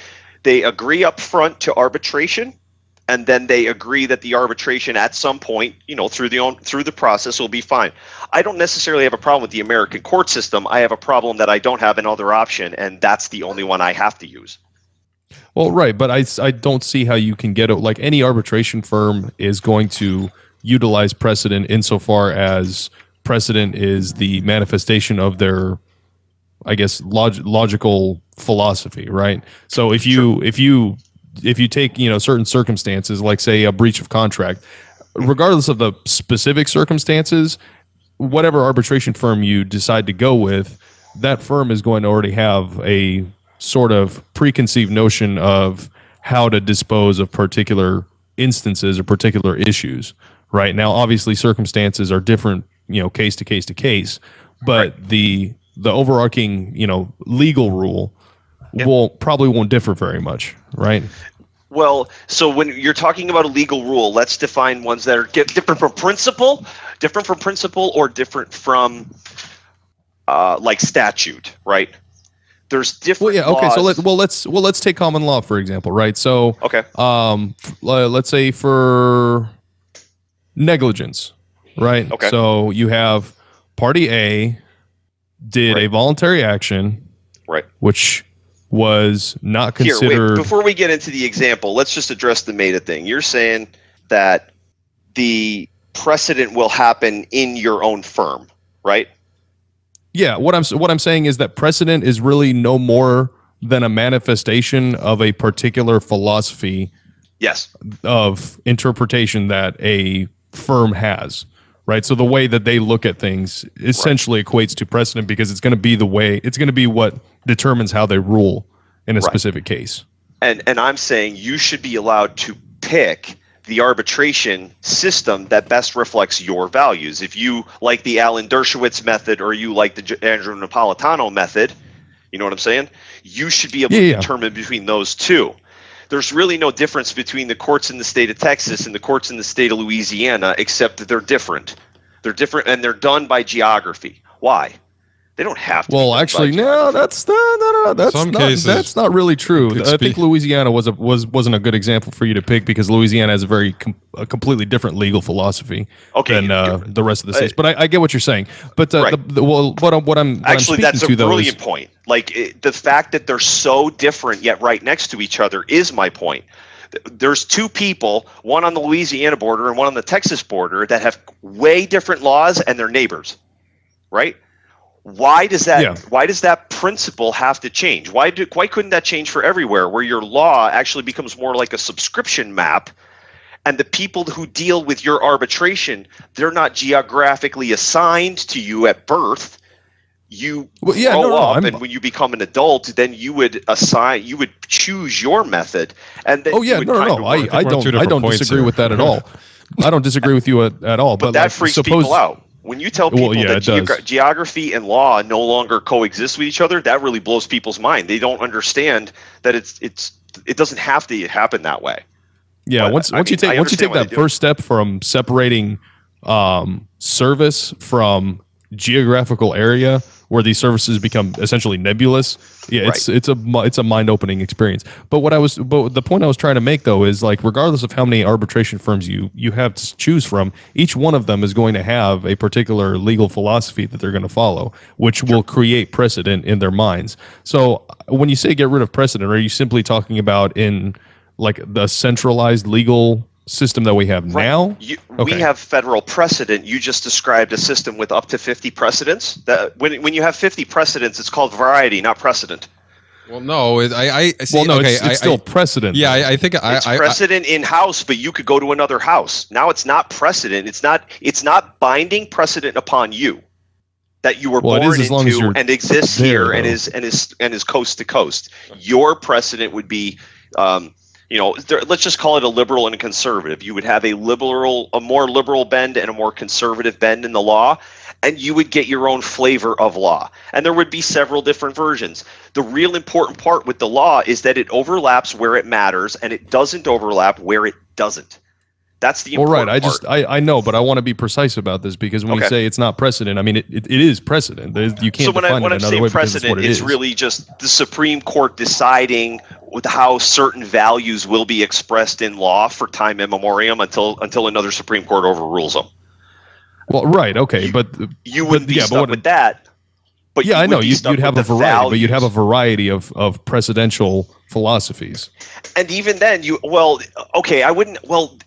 agree up front to arbitration, and then they agree that the arbitration at some point, through the process will be fine. I don't necessarily have a problem with the American court system. I have a problem that I don't have another option, and that's the only one I have to use. Well, right, but I don't see how you can get it. Like any arbitration firm is going to utilize precedent insofar as precedent is the manifestation of their, I guess, logical philosophy, right? So if you take certain circumstances, like say a breach of contract, regardless of the specific circumstances, whatever arbitration firm you decide to go with, that firm is going to already have a sort of preconceived notion of how to dispose of particular instances or particular issues. Right now, obviously, circumstances are different, case to case to case, but right, the overarching, legal rule probably won't differ very much, right? Well, so when you're talking about a legal rule, let's define ones that are different from principle, or different from like statute, right? There's different. Well, yeah, okay. laws. So let's take common law for example, right? So okay, let's say for negligence, right? Okay. So you have party A did a voluntary action, right, which was not considered. Here, wait, before we get into the example, let's just address the Meta thing. You're saying that the precedent will happen in your own firm, right? Yeah, what I'm saying is that precedent is really no more than a manifestation of a particular philosophy Yes. of interpretation that a firm has, right? So the way that they look at things essentially equates to precedent because it's going to be what determines how they rule in a specific case. And I'm saying you should be allowed to pick the arbitration system that best reflects your values. If you like the Alan Dershowitz method or you like the Andrew Napolitano method, you know what I'm saying? You should be able to determine between those two. There's really no difference between the courts in the state of Texas and the courts in the state of Louisiana, except that they're different. They're different, and they're done by geography. Why? They don't have to. Well, actually, no, that's not really true. I think Louisiana wasn't a good example for you to pick because Louisiana has a completely different legal philosophy than the rest of the states. But I get what you're saying. But what I'm actually, that's a brilliant brilliant point. Like the fact that they're so different yet right next to each other is my point. There's two people, one on the Louisiana border and one on the Texas border, that have way different laws, and they're neighbors, right? Why does that principle have to change? Why couldn't that change for everywhere, where your law actually becomes more like a subscription map, and the people who deal with your arbitration, they're not geographically assigned to you at birth. You grow up, and when you become an adult, then you would choose your method, and then I don't disagree with that at all. I don't disagree with you at all. But that freaks people out. When you tell people that geography and law no longer coexist with each other, that really blows people's mind. They don't understand that it doesn't have to happen that way. Yeah, once you take that first step from separating service from geographical area, where these services become essentially nebulous, it's a mind-opening experience. But the point I was trying to make, though, is like regardless of how many arbitration firms you have to choose from, each one of them is going to have a particular legal philosophy that they're going to follow, which will create precedent in their minds. So when you say get rid of precedent, are you simply talking about in like the centralized legal system that we have now? We have federal precedent. You just described a system with up to 50 precedents. That when you have 50 precedents, it's called variety, not precedent. Well, no, it's still precedent. Yeah, I think it's precedent in-house, but you could go to another house. Now it's not precedent. It's not binding precedent upon you that you were born into and exists here and is coast to coast. Your precedent would be. Let's just call it a liberal and a conservative. You would have a more liberal bend and a more conservative bend in the law, and you would get your own flavor of law. And there would be several different versions. The real important part with the law is that it overlaps where it matters, and it doesn't overlap where it doesn't. That's the important part. I know, but I want to be precise about this because when you say it's not precedent, I mean it is precedent. You can't define it another way because it's what it is. It's really just the Supreme Court deciding how certain values will be expressed in law for time immemorial until another Supreme Court overrules them. Well, right, okay, but you wouldn't be stuck with that. But I know you'd have a variety, but you'd have a variety of precedential philosophies. And even then, I wouldn't.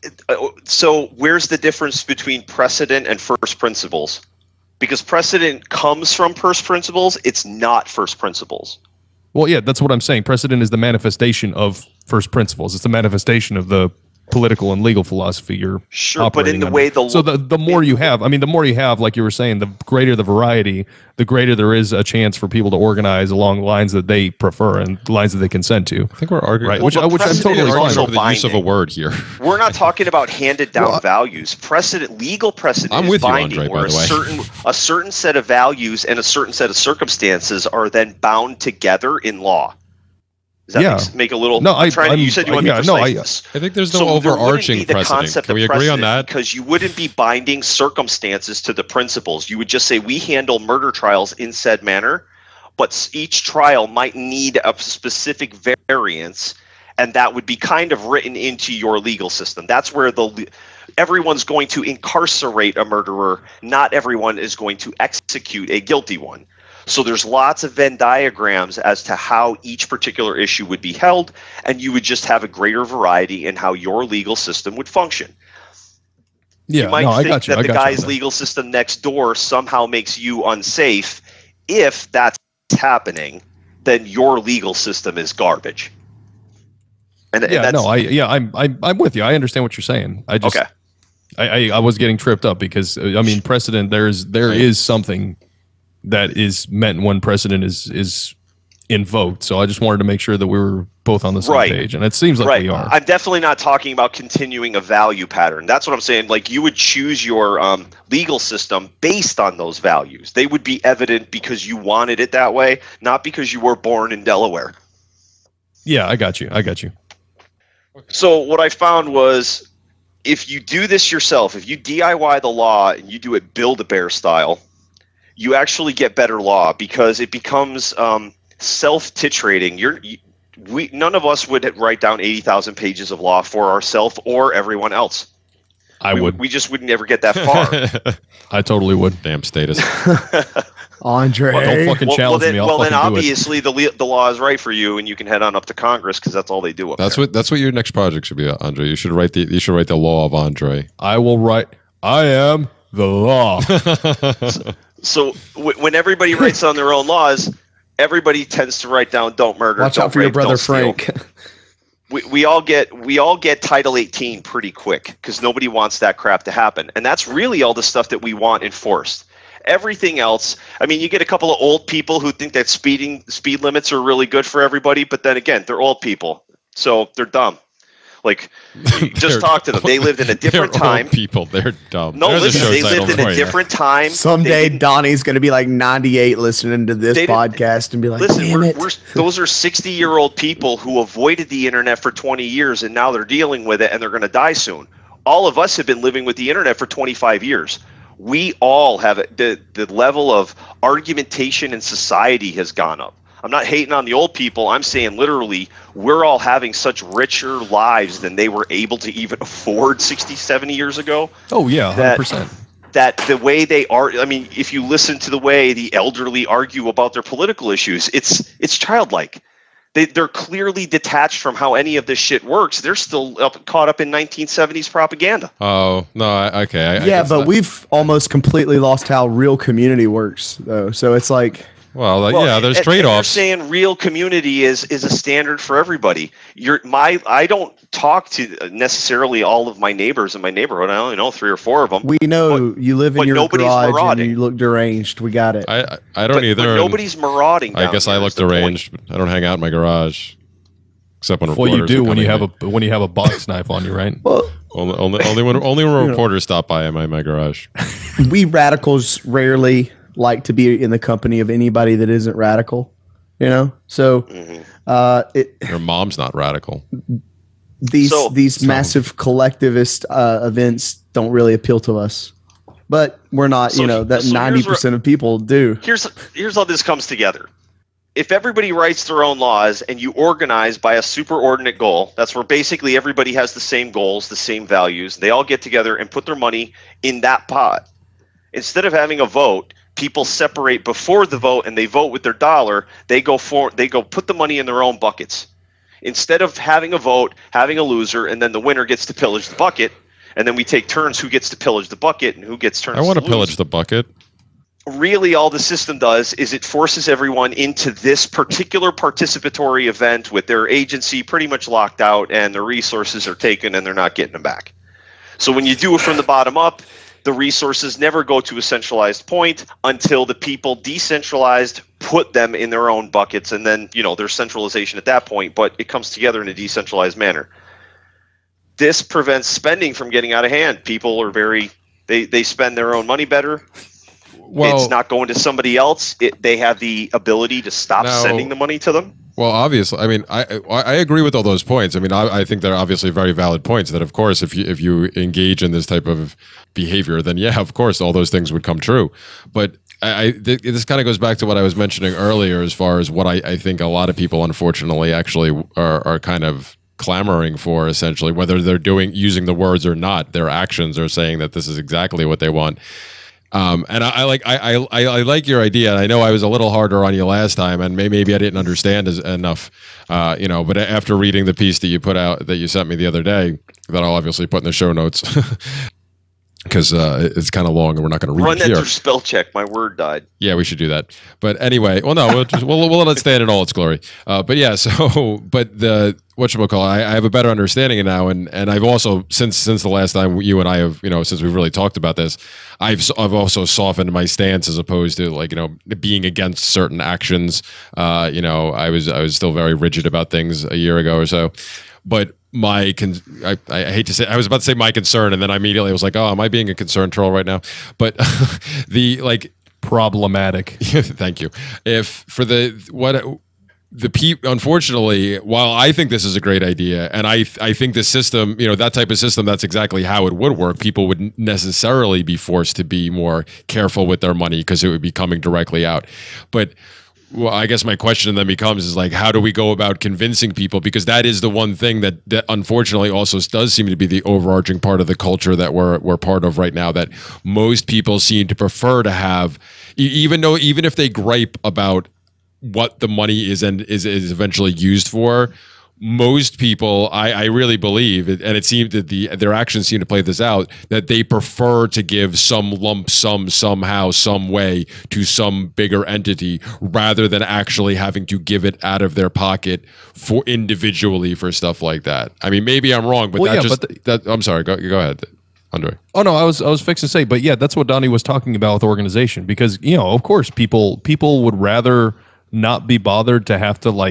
So where's the difference between precedent and first principles? Because precedent comes from first principles. It's not first principles. Well, yeah, that's what I'm saying. Precedent is the manifestation of first principles. It's the manifestation of the political and legal philosophy you're but in the way the more you have, like you were saying, the greater the variety, the greater there is a chance for people to organize along lines that they prefer and lines that they consent to. I think we're arguing, right? Which I'm totally fine over the use of a word here. We're not talking about handed down values. Legal precedent is binding, where a certain set of values and a certain set of circumstances are then bound together in law. Does that make a little? No, you said you want to be precise. I think there's no overarching precedent. Can we agree on that? Because you wouldn't be binding circumstances to the principles. You would just say we handle murder trials in said manner, but each trial might need a specific variance, and that would be kind of written into your legal system. That's where everyone's going to incarcerate a murderer. Not everyone is going to execute a guilty one. So there's lots of Venn diagrams as to how each particular issue would be held, and you would just have a greater variety in how your legal system would function. Yeah, You might no, I think got you. that I the got you on guy's that. legal system next door somehow makes you unsafe. If that's happening, then your legal system is garbage. And Yeah, that's, I'm with you. I understand what you're saying. I just, okay. I was getting tripped up because I mean, precedent. There is something that is meant when precedent is invoked. So I just wanted to make sure that we were both on the same page, and it seems like we are. I'm definitely not talking about continuing a value pattern. That's what I'm saying. Like, you would choose your legal system based on those values. They would be evident because you wanted it that way, not because you were born in Delaware. Yeah, I got you. So what I found was, if you do this yourself, if you DIY the law and you do it Build-A-Bear style, you actually get better law because it becomes self-titrating. None of us would write down 80,000 pages of law for ourselves or everyone else. We just would never get that far. I totally would. Damn status. Andre. Well, don't fucking challenge me. Well, then do it. obviously the law is right for you, and you can head on up to Congress because that's all they do up there. That's what your next project should be, Andre. You should write the law of Andrei. I will write. I am the law. So when everybody writes on their own laws, everybody tends to write down "Don't murder." Watch don't out for your rape, brother don't steal. Frank. We all get Title 18 pretty quick because nobody wants that crap to happen, and that's really all the stuff that we want enforced. Everything else, I mean, you get a couple of old people who think that speed limits are really good for everybody, but then again, they're old people, so they're dumb. Like, just talk to them. They lived in a different time. Old people, they're dumb. No, There's listen, they title lived in for a you. different time. Someday Donnie's going to be like 98 listening to this podcast and be like, listen, damn it. those are 60-year-old people who avoided the internet for 20 years, and now they're dealing with it, and they're going to die soon. All of us have been living with the internet for 25 years. We all have it. The level of argumentation in society has gone up. I'm not hating on the old people. I'm saying literally we're all having such richer lives than they were able to even afford 60, 70 years ago. Oh, yeah, 100%. That the way they are, I mean, if you listen to the way the elderly argue about their political issues, it's childlike. They're clearly detached from how any of this shit works. They're still caught up in 1970s propaganda. Oh, no, okay. Yeah, but we've almost completely lost how real community works, though. So it's like... Well, yeah, there's trade-offs. You're saying real community is a standard for everybody. I don't talk to necessarily all of my neighbors in my neighborhood. I only know 3 or 4 of them. We know you live in your garage marauding. and you look deranged. We got it. I don't either. But nobody's marauding. I guess I look deranged. But I don't hang out in my garage, except when reporters. Well, you do when you have in. a box knife on you, right? Well, only when reporters stop by in my garage. We radicals rarely like to be in the company of anybody that isn't radical, so Your mom's not radical. These massive collectivist events don't really appeal to us, but we're not that 90% of people do. Here's how this comes together. If everybody writes their own laws and you organize by a superordinate goal, that's where basically everybody has the same goals, the same values, they all get together and put their money in that pot. Instead of having a vote, people separate before the vote and they vote with their dollar. They go put the money in their own buckets. Instead of having a vote, having a loser, and then the winner gets to pillage the bucket, and then we take turns who gets to pillage the bucket and who gets turns. I want to lose. pillage the bucket. Really, all the system does is it forces everyone into this particular participatory event with their agency pretty much locked out, and their resources are taken and they're not getting them back. So when you do it from the bottom up, the resources never go to a centralized point until the people decentralized put them in their own buckets, and then there's centralization at that point, but it comes together in a decentralized manner. This prevents spending from getting out of hand. People are they spend their own money better. Well, it's not going to somebody else. They have the ability to stop sending the money to them. Well, obviously, I mean, I agree with all those points. I mean, I think they're obviously very valid points. That, of course, if you engage in this type of behavior, then yeah, of course, all those things would come true. But this kind of goes back to what I was mentioning earlier, as far as what I think a lot of people, unfortunately, actually are kind of clamoring for. Essentially, whether they're using the words or not, their actions are saying that this is exactly what they want. And I like your idea. I know I was a little harder on you last time, and maybe I didn't understand enough. But after reading the piece that you put out, that you sent me the other day, that I'll obviously put in the show notes, because it's kind of long and we're not going to read Run it that here. through spell check. My word died. Yeah, we should do that. But anyway, well, no, we'll let it stand in all its glory. But yeah, the whatchamacallit, I have a better understanding now, and I've also since the last time you and I have, since we've really talked about this, I've also softened my stance as opposed to being against certain actions. I was still very rigid about things a year ago or so, but I hate to say, I was about to say my concern, and then I immediately was like, oh, am I being a concern troll right now? But problematic. Thank you. Unfortunately, while I think this is a great idea, and I think the system, that type of system, that's exactly how it would work. People wouldn't necessarily be forced to be more careful with their money because it would be coming directly out. But well, I guess my question then becomes is how do we go about convincing people? Because that is the one thing that unfortunately also does seem to be the overarching part of the culture that we're part of right now, that most people seem to prefer to have, even if they gripe about what the money is and is eventually used for. Most people, I really believe, and it seemed that their actions seem to play this out, that they prefer to give some lump sum somehow, some way to some bigger entity rather than actually having to give it out of their pocket for individually for stuff like that. I mean, maybe I'm wrong, but I'm sorry. Go ahead, Andrei. Oh no, I was fixing to say, but yeah, that's what Donnie was talking about with organization, because of course, people would rather not be bothered to have to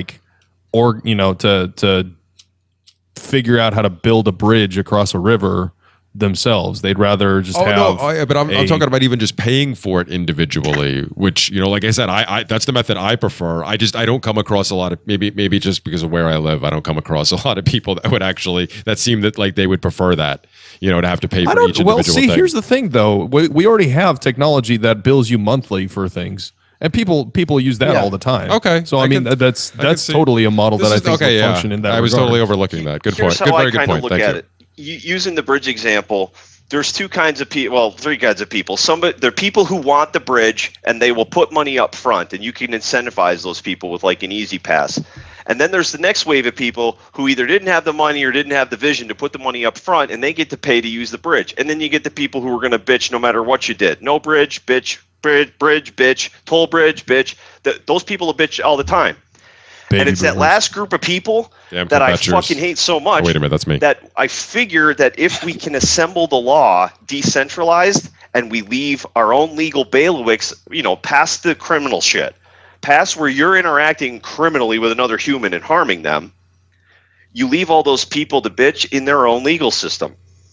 to figure out how to build a bridge across a river themselves. They'd rather just but I'm talking about even just paying for it individually, which, like I said, I that's the method I prefer. I don't come across a lot of, maybe just because of where I live, I don't come across a lot of people that seem that they would prefer that, to have to pay for each individual thing. Here's the thing though. We already have technology that bills you monthly for things. And people use that all the time. Okay, so that's totally a model that I think will function in that. I was totally overlooking that. Good point. Very good point. Thank you. Using the bridge example, there's two kinds of people. Well, three kinds of people. There are people who want the bridge and they will put money up front, and you can incentivize those people with an easy pass. And then there's the next wave of people who either didn't have the money or didn't have the vision to put the money up front, and they get to pay to use the bridge. And then you get the people who are going to bitch no matter what you did. No bridge, bitch. Bridge, bitch. Toll bridge, bitch. Those people will bitch all the time. And it's that last group of people that I fucking hate so much. Wait a minute, that's me. That I figure that if we can assemble the law decentralized and we leave our own legal bailiwicks, past the criminal shit, past where you're interacting criminally with another human and harming them, you leave all those people to bitch in their own legal system.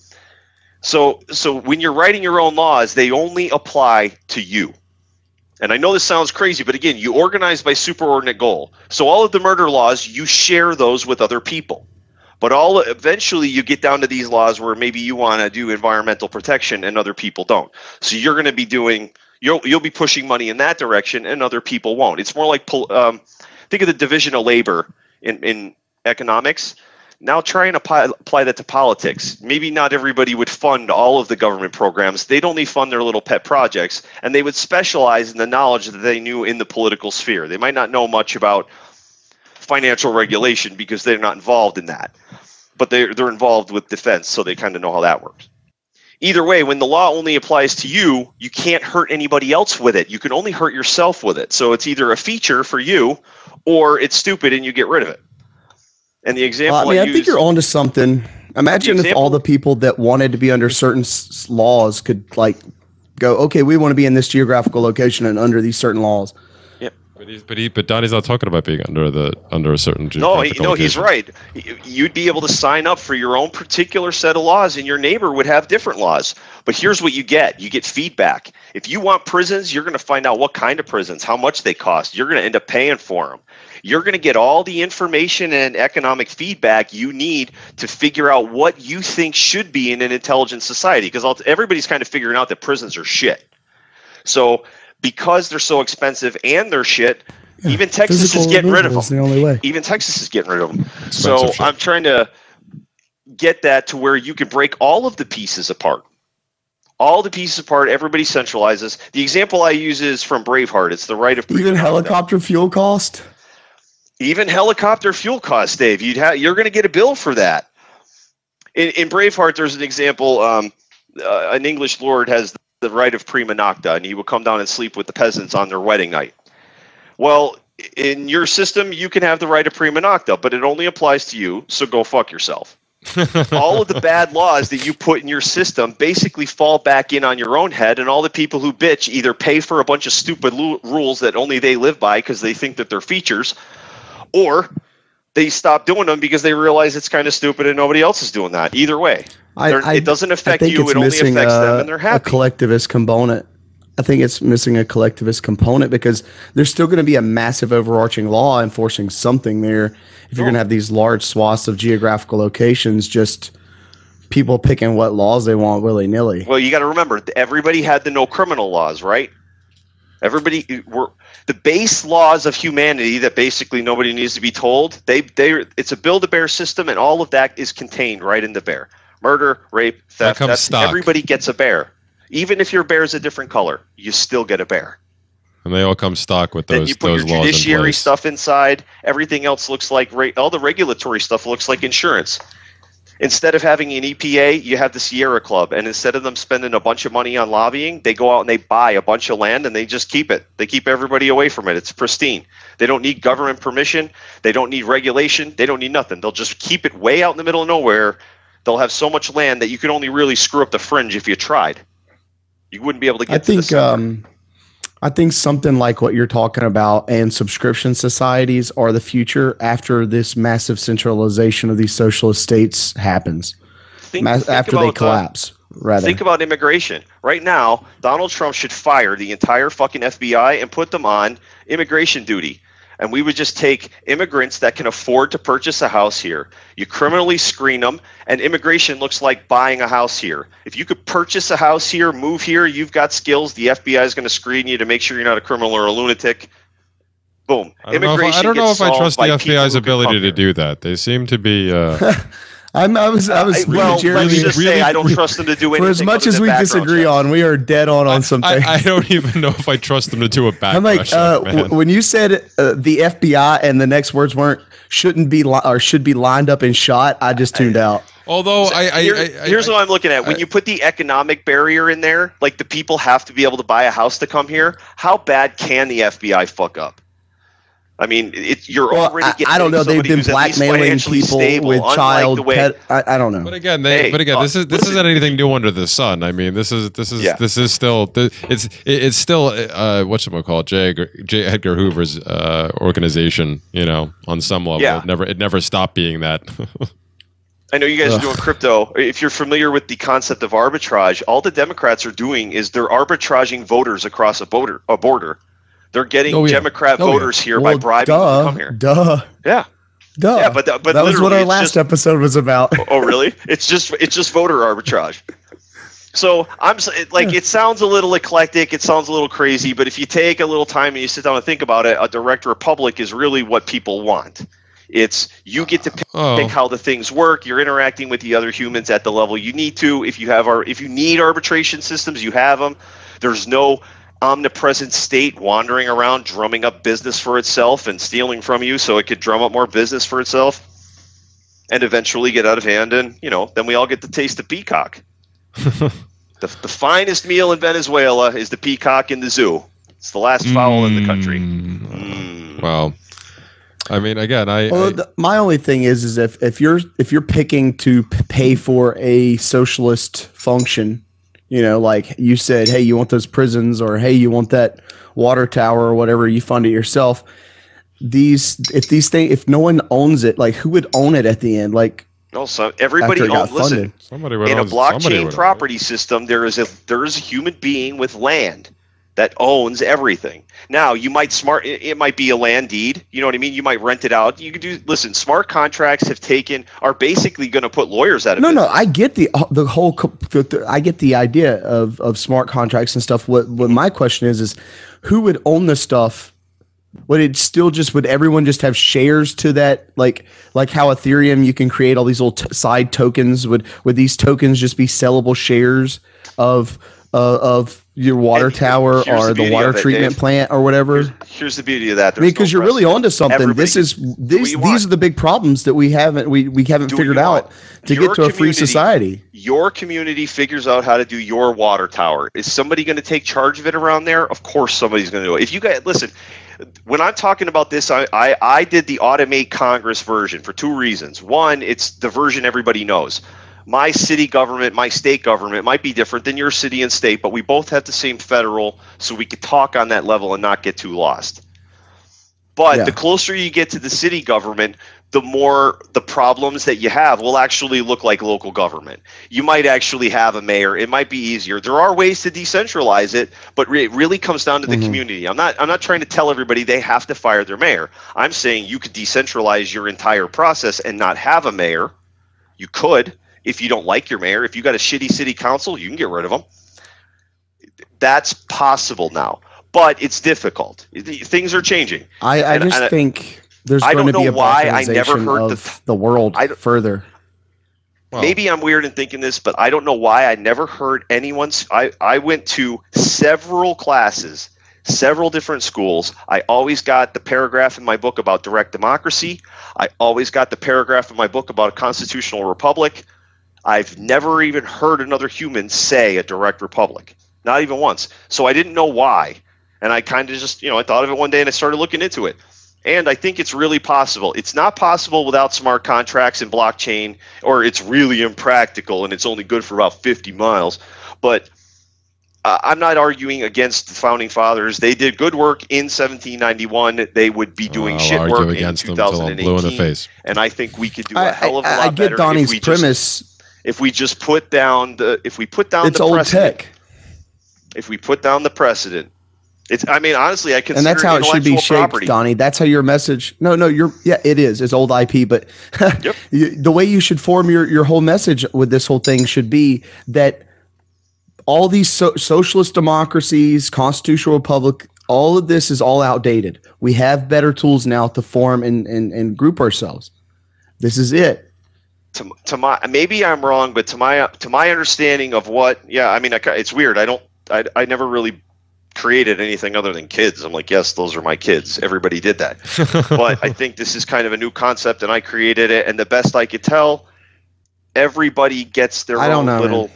So when you're writing your own laws, they only apply to you. And I know this sounds crazy, but again, you organize by superordinate goal. So all of the murder laws, you share those with other people. But eventually you get down to these laws where maybe you want to do environmental protection and other people don't. So you're going to be you'll be pushing money in that direction and other people won't. It's more like, think of the division of labor in economics. Now try and apply that to politics. Maybe not everybody would fund all of the government programs. They'd only fund their little pet projects, and they would specialize in the knowledge that they knew in the political sphere. They might not know much about financial regulation because they're not involved in that, but they're involved with defense, so they kind of know how that works. Either way, when the law only applies to you, you can't hurt anybody else with it. You can only hurt yourself with it. So it's either a feature for you or it's stupid and you get rid of it. And the example I think you're onto something. Imagine if all the people that wanted to be under certain laws could go, okay, we want to be in this geographical location and under these certain laws. Yep. But Donnie's not talking about being under a certain geographical location. He's right. You'd be able to sign up for your own particular set of laws, and your neighbor would have different laws. But here's what you get. You get feedback. If you want prisons, you're going to find out what kind of prisons, how much they cost. You're going to end up paying for them. You're going to get all the information and economic feedback you need to figure out what you think should be in an intelligent society, because everybody's kind of figuring out that prisons are shit. So because they're so expensive and they're shit, even Texas is getting rid of them. The only way. Even Texas is getting rid of them. So I'm trying to get that to where you can break all of the pieces apart. all the pieces apart. Everybody centralizes. The example I use is from Braveheart. It's the right of even helicopter fuel cost. Even helicopter fuel costs, Dave. You're going to get a bill for that. In Braveheart, there's an example. An English lord has the right of prima nocta, and he will come down and sleep with the peasants on their wedding night. Well, in your system, you can have the right of prima nocta, but it only applies to you, so go fuck yourself. All of the bad laws that you put in your system basically fall back in on your own head, and all the people who bitch either pay for a bunch of stupid rules that only they live by because they think that they're features, or they stop doing them because they realize it's kind of stupid and nobody else is doing that. Either way, it doesn't affect you. It only affects them, and they're happy. A collectivist component. I think it's missing a collectivist component because there's still going to be a massive overarching law enforcing something there. If you're going to have these large swaths of geographical locations, just people picking what laws they want willy-nilly. Well, you got to remember, everybody had the no criminal laws, right? Everybody were the base laws of humanity that basically nobody needs to be told. It's a Build-A-Bear system, and all of that is contained right in the bear. Murder, rape, theft. Everybody gets a bear. Even if your bear is a different color, you still get a bear. And they all come stock with those laws. Then you put your judiciary stuff inside. Everything else looks like all the regulatory stuff looks like insurance. Instead of having an EPA, you have the Sierra Club, and instead of them spending a bunch of money on lobbying, they go out and they buy a bunch of land and they just keep it. They keep everybody away from it. It's pristine. They don't need government permission. They don't need regulation. They don't need nothing. They'll just keep it way out in the middle of nowhere. They'll have so much land that you could only really screw up the fringe if you tried. You wouldn't be able to get to the center. I think something like what you're talking about and subscription societies are the future after this massive centralization of these socialist states happens. After they collapse, rather. Think about immigration. Right now, Donald Trump should fire the entire fucking FBI and put them on immigration duty. And we would just take immigrants that can afford to purchase a house here. You criminally screen them, and immigration looks like buying a house here. If you could purchase a house here, move here, you've got skills, the FBI is going to screen you to make sure you're not a criminal or a lunatic. Boom. I don't know if I trust the FBI's ability to do that. They seem to be... I was let's just say I don't trust them to do anything. For as much as we disagree on, we are dead on something. I don't even know if I trust them to do a background. I'm like, when you said the FBI and the next words shouldn't be or should be lined up and shot, I just tuned out. Although here's what I'm looking at. When you put the economic barrier in there, like the people have to be able to buy a house to come here, how bad can the FBI fuck up? I mean, already getting. I don't know. They've been blackmailing people with child. I don't know. But again, this isn't anything new under the sun. I mean, this is still it's still whatchamacallit, J. Edgar Hoover's organization. You know, on some level, yeah. it never stopped being that. I know you guys are doing crypto. If you're familiar with the concept of arbitrage, all the Democrats are doing is they're arbitraging voters across a border. They're getting Democrat voters here by bribing them to come here. Yeah. Yeah, but that was what our last episode was about. Oh, really? It's just voter arbitrage. So it sounds a little eclectic. It sounds a little crazy. But if you take a little time and you sit down and think about it, a direct republic is really what people want. It's you get to pick how the things work. You're interacting with the other humans at the level you need to. If you need arbitration systems, you have them. There's no omnipresent state wandering around drumming up business for itself and stealing from you so it could drum up more business for itself and eventually get out of hand, and then we all get to taste the peacock. The finest meal in Venezuela is the peacock in the zoo. It's the last fowl in the country. Wow. I mean, again, my only thing is if you're picking to pay for a socialist function, like you said, hey, you want those prisons, or hey, you want that water tower, or whatever, you fund it yourself. If no one owns it, like who would own it at the end? Like, so everybody owns. Listen, in a blockchain property system, there is a human being with land that owns everything. Now, it might be a land deed. You know what I mean? You might rent it out. You could listen, smart contracts are basically going to put lawyers out of business. No, I get I get the idea of smart contracts and stuff. What my question is who would own the stuff Would it still would everyone just have shares to that? Like how Ethereum, you can create all these little side tokens. Would these tokens just be sellable shares of your water tower or the water treatment plant or whatever? Here's the beauty of that. I mean, because you're really onto something. These are the big problems that we haven't figured out to get to a free society. Your community figures out how to do your water tower. Is somebody going to take charge of it around there? Of course somebody's going to do it. If you guys listen, when I'm talking about this, I did the Automate Congress version for two reasons. One, it's the version everybody knows. My city government, my state government might be different than your city and state, but we both have the same federal, so we could talk on that level and not get too lost. But the closer you get to the city government, the more the problems that you have will actually look like local government. You might actually have a mayor. It might be easier. There are ways to decentralize it, but it really comes down to the community. I'm not trying to tell everybody they have to fire their mayor. I'm saying you could decentralize your entire process and not have a mayor. You could. If you don't like your mayor, if you got a shitty city council, you can get rid of them. That's possible now, but it's difficult. Things are changing. I think there's going to be a balkanization of the world further. Well, maybe I'm weird in thinking this, but I don't know why I never heard anyone's. I went to several classes, several different schools. I always got the paragraph in my book about direct democracy. I always got the paragraph in my book about a constitutional republic. I've never even heard another human say a direct republic, not even once. So I didn't know why. And I kind of just, I thought of it one day and I started looking into it. And I think it's really possible. It's not possible without smart contracts and blockchain, or it's really impractical and it's only good for about 50 miles. But I'm not arguing against the founding fathers. They did good work in 1791. They would be doing shit work in 2018. Blue in the face. And I think we could do a hell of a lot better. I get Donnie's premise. If we just put down the it's old precedent, tech. If we put down the precedent, honestly, I consider and that's how it should be shaped, property. Donnie. That's how your message. It is. It's old IP, but yep. The way you should form your whole message with this whole thing should be that all these socialist democracies, constitutional republic, all of this is all outdated. We have better tools now to form and group ourselves. This is it. To my, maybe I'm wrong, but to my understanding of what, it's weird. I never really created anything other than kids. I'm like, yes, those are my kids. Everybody did that. But I think this is kind of a new concept, and I created it. And the best I could tell, everybody gets their own little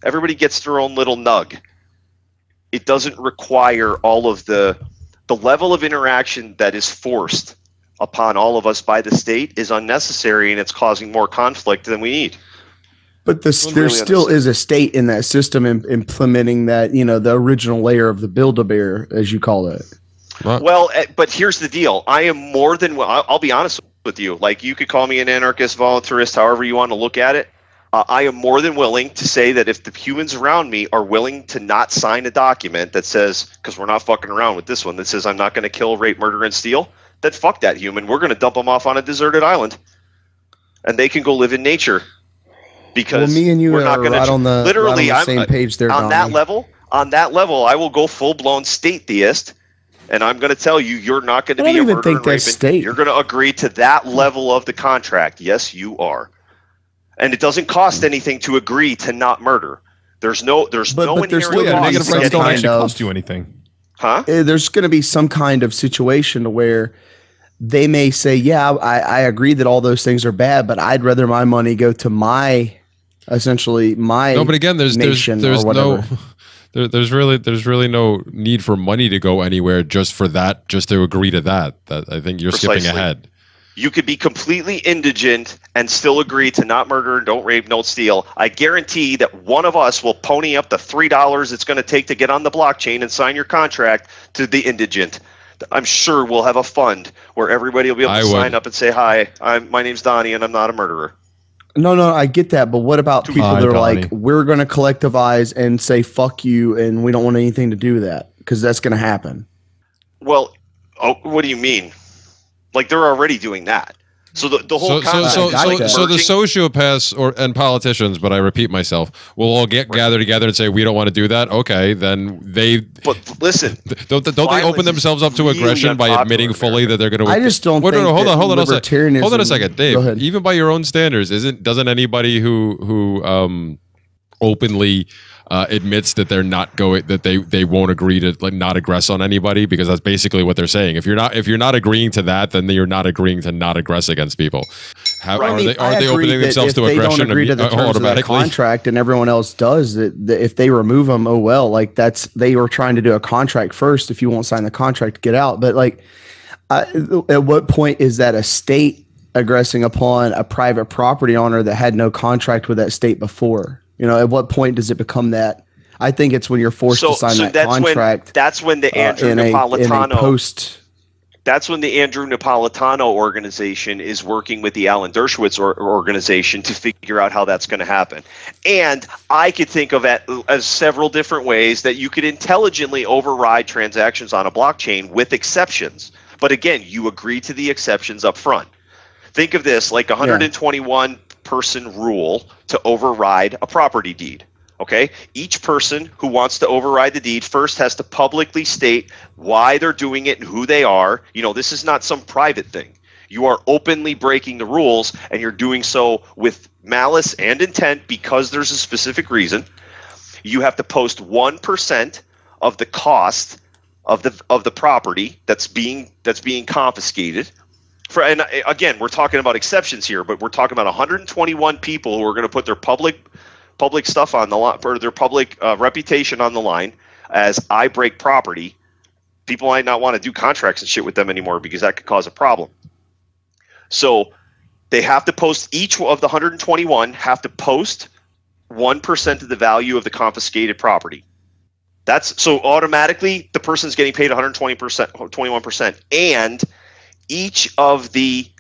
nug. It doesn't require all of the level of interaction that is forced upon all of us by the state is unnecessary, and it's causing more conflict than we need. But there still is a state in that system implementing that, the original layer of the Build-A-Bear, as you call it. Well, but here's the deal. I am more than I'll be honest with you. Like, you could call me an anarchist, voluntarist, however you want to look at it. I am more than willing to say that if the humans around me are willing to not sign a document that says, because we're not fucking around with this one, that says I'm not going to kill, rape, murder, and steal, then fuck that human. We're going to dump them off on a deserted island, and they can go live in nature. Because me and you we're not going to on the same page there. On that level, I will go full blown state theist, and I'm going to tell you, you're not going to be a murderer and rapist. You're going to agree to that level of the contract. Yes, you are, and it doesn't cost anything to agree to not murder. There's no inherent negative rights don't actually of, cost you anything. Huh? There's going to be some kind of situation where they may say, yeah, I agree that all those things are bad, but I'd rather my money go to my no, but again, there's really no need for money to go anywhere just to agree to that. I think you're skipping ahead. You could be completely indigent and still agree to not murder, don't rape, don't steal. I guarantee that one of us will pony up the $3 it's going to take to get on the blockchain and sign your contract to the indigent. I'm sure we'll have a fund where everybody will be able to sign up and say, hi, my name's Donnie and I'm not a murderer. No, I get that. But what about people that are Donnie. Like, we're going to collectivize and say, fuck you, and we don't want anything to do with that? Because that's going to happen. Well, what do you mean? Like, they're already doing that. So the whole concept so the sociopaths and politicians, but I repeat myself, will all gather together and say we don't want to do that. Okay, then they. But listen, don't they open themselves up to aggression by admitting fully that they're going to? I just don't. Wait, think hold on a second, Dave. Go ahead. Even by your own standards, doesn't anybody who openly admits that they're not going, that they won't agree to not aggress on anybody, because that's basically what they're saying. If you're not agreeing to that, then you're not agreeing to not aggress against people. Are they opening themselves to aggression? If they don't agree to the terms of that contract and everyone else does, that if they remove them, oh well, they were trying to do a contract first. If you won't sign the contract, get out. But at what point is that a state aggressing upon a private property owner that had no contract with that state before? At what point does it become that? I think it's when you're forced to sign that contract. That's when the Andrew Napolitano. That's when the Andrew Napolitano organization is working with the Alan Dershowitz organization to figure out how that's going to happen. And I could think of it as several different ways that you could intelligently override transactions on a blockchain with exceptions. But again, you agree to the exceptions up front. Think of this like 121 person rule to override a property deed. Okay, each person who wants to override the deed first has to publicly state why they're doing it and who they are. This is not some private thing. You are openly breaking the rules, and you're doing so with malice and intent because there's a specific reason. You have to post 1% of the cost of the property that's being confiscated. And again, we're talking about exceptions here, but we're talking about 121 people who are going to put their public stuff on the line, or their public reputation on the line as I break property. People might not want to do contracts and shit with them anymore because that could cause a problem. So they have to post, each of the 121 have to post 1% of the value of the confiscated property. That's so automatically the person's getting paid 120%, 21%, and each of the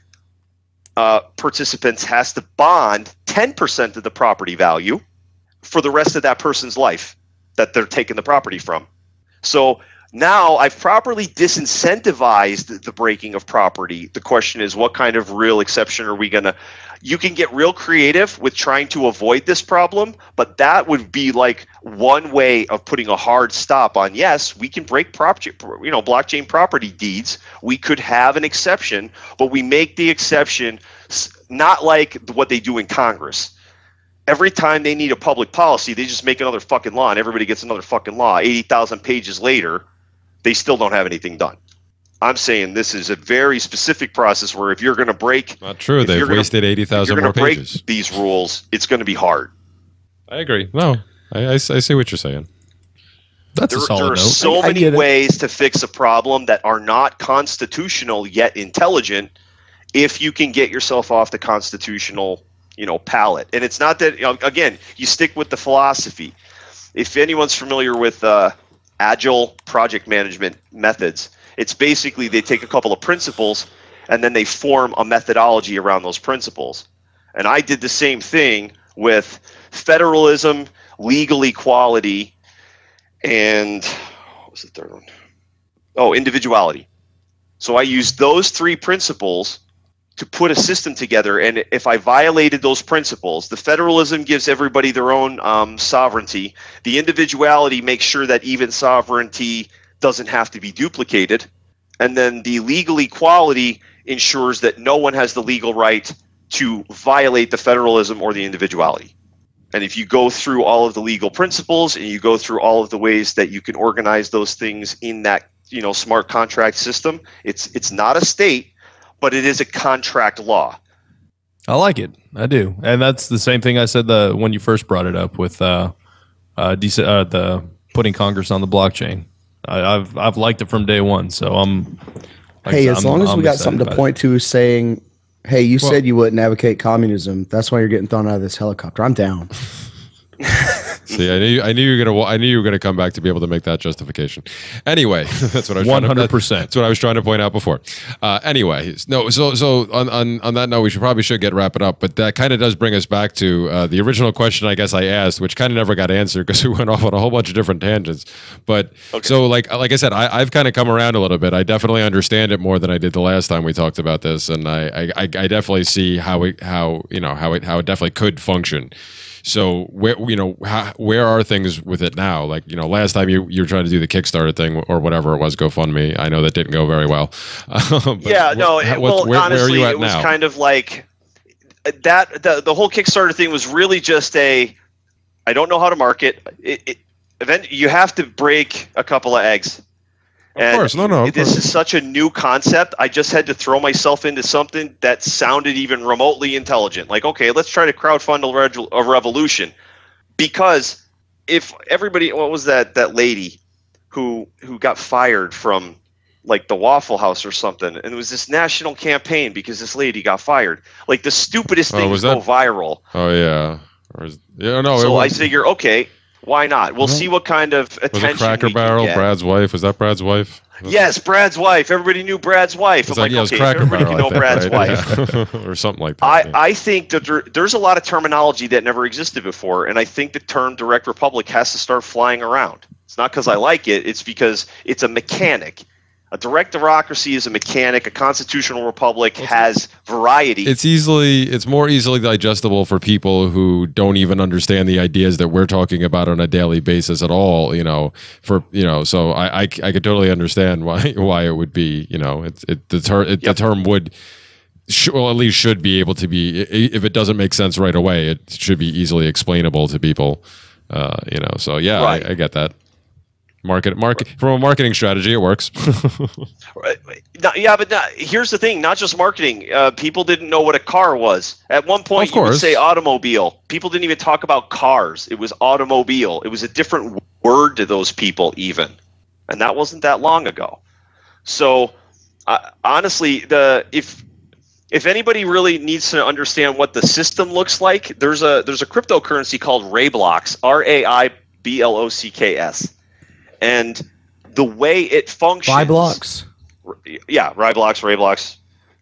participants has to bond 10% of the property value for the rest of that person's life that they're taking the property from. So now I've properly disincentivized the breaking of property. The question is, what kind of real exception are we going to... You can get real creative with trying to avoid this problem, but that would be like one way of putting a hard stop on, yes, we can break blockchain property deeds. We could have an exception, but we make the exception not like what they do in Congress. Every time they need a public policy, they just make another fucking law, and everybody gets another fucking law. 80,000 pages later, they still don't have anything done. I'm saying this is a very specific process where if you're going to break... Not true. They've wasted 80,000 more pages. Break these rules, it's going to be hard. I agree. No, I see what you're saying. That's a solid note. There are so many ways to fix a problem that are not constitutional yet intelligent if you can get yourself off the constitutional, palette. And it's not that, again, you stick with the philosophy. If anyone's familiar with agile project management methods, it's basically they take a couple of principles and then they form a methodology around those principles. And I did the same thing with federalism, legal equality, and what was the third one? Oh, individuality. So I used those three principles to put a system together. And if I violated those principles, the federalism gives everybody their own sovereignty. The individuality makes sure that even sovereignty doesn't have to be duplicated. And then the legal equality ensures that no one has the legal right to violate the federalism or the individuality. And if you go through all of the legal principles and you go through all of the ways that you can organize those things in that, smart contract system, it's not a state, but it is a contract law. I like it. I do. And that's the same thing I said when you first brought it up with the putting Congress on the blockchain. I've liked it from day one, so I'm. As long as we got something to point to, saying, "Hey, you said you wouldn't advocate communism. That's why you're getting thrown out of this helicopter." I'm down. See, I knew you were gonna come back to be able to make that justification. Anyway, that's what I was 100%. That's what I was trying to point out before. Anyway, no. So on that note, we should get wrap it up. But that kind of does bring us back to the original question I guess I asked, which kind of never got answered because we went off on a whole bunch of different tangents. But so like I said, I've kind of come around a little bit. I definitely understand it more than I did the last time we talked about this, and I definitely see how it definitely could function. So where are things with it now? Like, last time you were trying to do the Kickstarter thing or whatever it was, GoFundMe. I know that didn't go very well. Honestly, it was kind of like that. The whole Kickstarter thing was really just I don't know how to market it. You have to break a couple of eggs. Of course, This is such a new concept. I just had to throw myself into something that sounded even remotely intelligent. Like, okay, let's try to crowdfund a revolution. Because if everybody, what was that lady who got fired from like the Waffle House or something, and it was this national campaign because this lady got fired. Like the stupidest things go viral. Oh yeah, So I figure, okay. Why not? We'll see what kind of attention. Was it Cracker Barrel? Brad's wife? Was that Brad's wife? Yes, Brad's wife. Everybody knew Brad's wife. I'm like, okay, everybody can know Brad's wife. Or something like that. I think that there's a lot of terminology that never existed before, and I think the term direct republic has to start flying around. It's not because I like it. It's because it's a mechanic. A direct democracy is a mechanic. A constitutional republic has variety. It's more easily digestible for people who don't even understand the ideas that we're talking about on a daily basis at all. So I could totally understand why it would be. The term would. Well, at least should be able to be. If it doesn't make sense right away, it should be easily explainable to people. So yeah, right. I get that. Market from a marketing strategy, it works. But here's the thing: not just marketing. People didn't know what a car was. At one point, you would say automobile. People didn't even talk about cars. It was automobile. It was a different word to those people, even, and that wasn't that long ago. So, honestly, if anybody really needs to understand what the system looks like, there's a cryptocurrency called Rablocks, RAIBLOCKS. And the way it functions. Ryblocks. Yeah, Rablocks.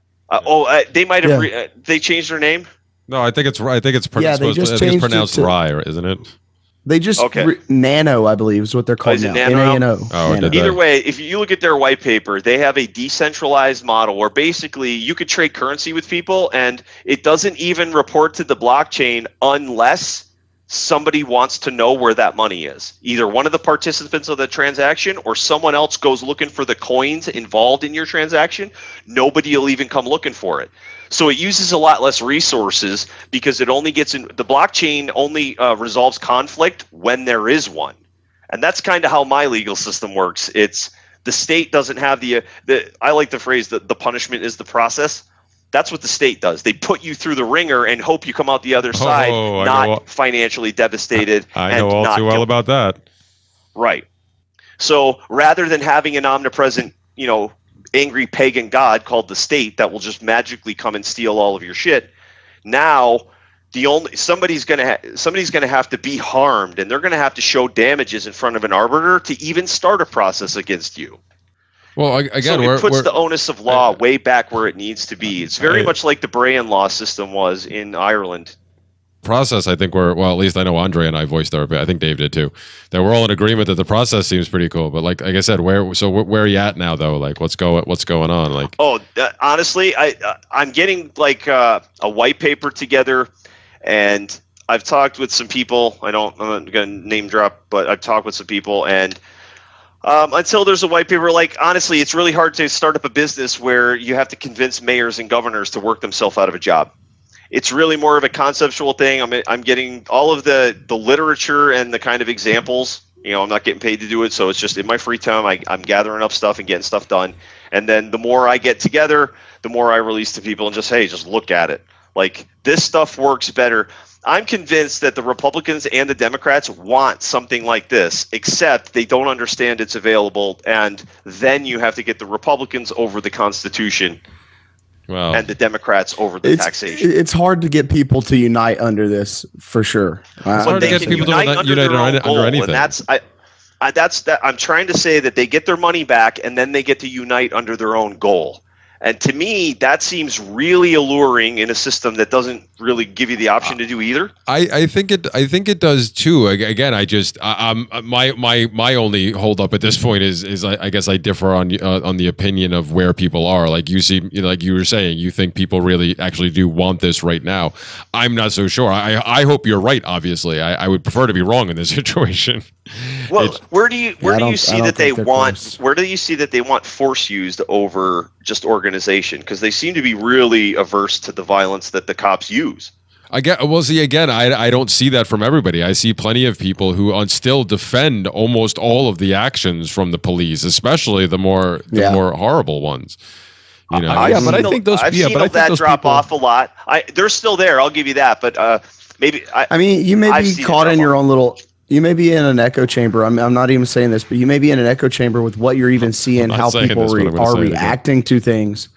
They might have. They changed their name. No, I think it's pronounced Rye, isn't it? They just Nano, I believe, is what they're called now. Nano? Nano. Either way, if you look at their white paper, they have a decentralized model where basically you could trade currency with people, and it doesn't even report to the blockchain unless somebody wants to know where that money is. Either one of the participants of the transaction or someone else goes looking for the coins involved in your transaction. Nobody will even come looking for it. So it uses a lot less resources because it only gets in. The blockchain only resolves conflict when there is one. And that's kind of how my legal system works. It's the state doesn't have I like the phrase that the punishment is the process. That's what the state does. They put you through the ringer and hope you come out the other side, not financially devastated. I know all too well about that. Right. So rather than having an omnipresent, angry pagan god called the state that will just magically come and steal all of your shit, now somebody's going to have to be harmed, and they're going to have to show damages in front of an arbiter to even start a process against you. Well, again, so it puts the onus of law way back where it needs to be. It's very much like the Brehon law system was in Ireland. Process, I think at least I know Andrei and I voiced our opinion. I think Dave did too. That we're all in agreement that the process seems pretty cool. But like I said, where are you at now though? Like what's going on? Like honestly, I'm getting like a white paper together, and I've talked with some people. I'm not going to name drop, but I've talked with some people, and until there's a white paper, like honestly, it's really hard to start up a business where you have to convince mayors and governors to work themselves out of a job. It's really more of a conceptual thing. I'm getting all of the literature and the kind of examples. I'm not getting paid to do it, so it's just in my free time. I'm gathering up stuff and getting stuff done. And then the more I get together, the more I release to people and just look at it. Like this stuff works better. I'm convinced that the Republicans and the Democrats want something like this, except they don't understand it's available, and then you have to get the Republicans over the Constitution and the Democrats over the taxation. It's hard to get people to unite under this, for sure. It's hard to get people to unite under anything. And that's I'm trying to say that they get their money back and then they get to unite under their own goal. And to me, that seems really alluring in a system that doesn't really give you the option to do either. I think it does too. Again, my only hold up at this point is I guess I differ on the opinion of where people are. Like you see, like you were saying, you think people really actually do want this right now. I'm not so sure. I hope you're right. Obviously, I would prefer to be wrong in this situation. Well, where do you see that they want force used over just organization? Because they seem to be really averse to the violence that the cops use. I don't see that from everybody. I see plenty of people who still defend almost all of the actions from the police, especially the more horrible ones. You know, but I think those. I've seen that drop off a lot. They're still there. I'll give you that, but maybe. You may be caught in your own little. You may be in an echo chamber. I'm not even saying this, but you may be in an echo chamber with what you're even seeing, how people are reacting to things.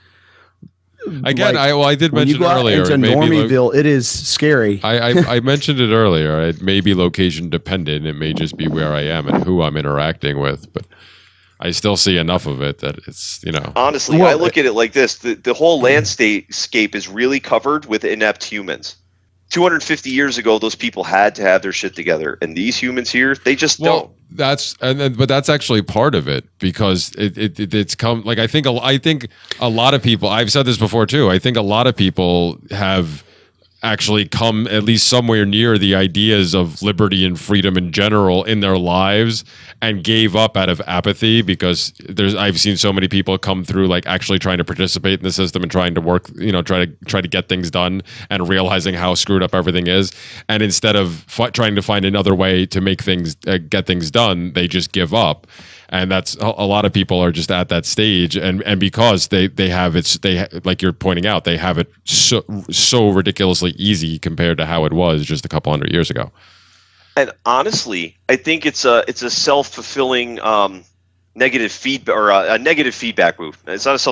Again, I did mention earlier. Into Normieville, it is scary. I mentioned it earlier. It may be location dependent. It may just be where I am and who I'm interacting with, but I still see enough of it that it's, you know. Honestly, I look at it like this: the whole landscape is really covered with inept humans. 250 years ago, those people had to have their shit together, and these humans here, they just don't. But that's actually part of it, because it's come, like I think a lot of people. I've said this before too. I think a lot of people have actually come at least somewhere near the ideas of liberty and freedom in general in their lives and gave up out of apathy, because I've seen so many people come through like actually trying to participate in the system and trying to work, you know, try to get things done and realizing how screwed up everything is. And instead of trying to find another way to make things, get things done, they just give up. And that's a lot of people are just at that stage, and because they have like you're pointing out, they have it so ridiculously easy compared to how it was just a couple hundred years ago. And honestly, I think it's a self-fulfilling negative feedback, or a negative feedback loop. It's not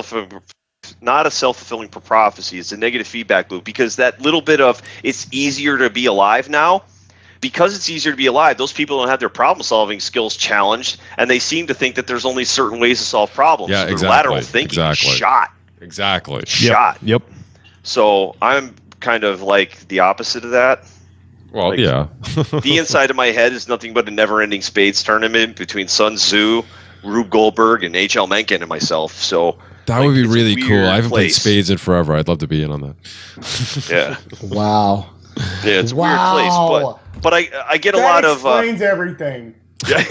a self-fulfilling prophecy. It's a negative feedback loop, because that little bit of it's easier to be alive now. Because it's easier to be alive, those people don't have their problem-solving skills challenged, and they seem to think that there's only certain ways to solve problems. Yeah, so exactly. Lateral thinking is shot. Exactly. Shot. Yep. So I'm kind of like the opposite of that. Well, like, yeah. The inside of my head is nothing but a never-ending spades tournament between Sun Tzu, Rube Goldberg, and H.L. Mencken and myself. So that would be really cool. I haven't played spades in forever. I'd love to be in on that. Yeah. Wow. Yeah, it's a weird place, but I get a lot of explains everything. Does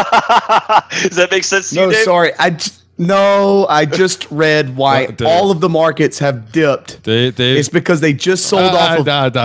that make sense to you, Dave? Sorry. I just read why all of the markets have dipped. It's because they just sold off.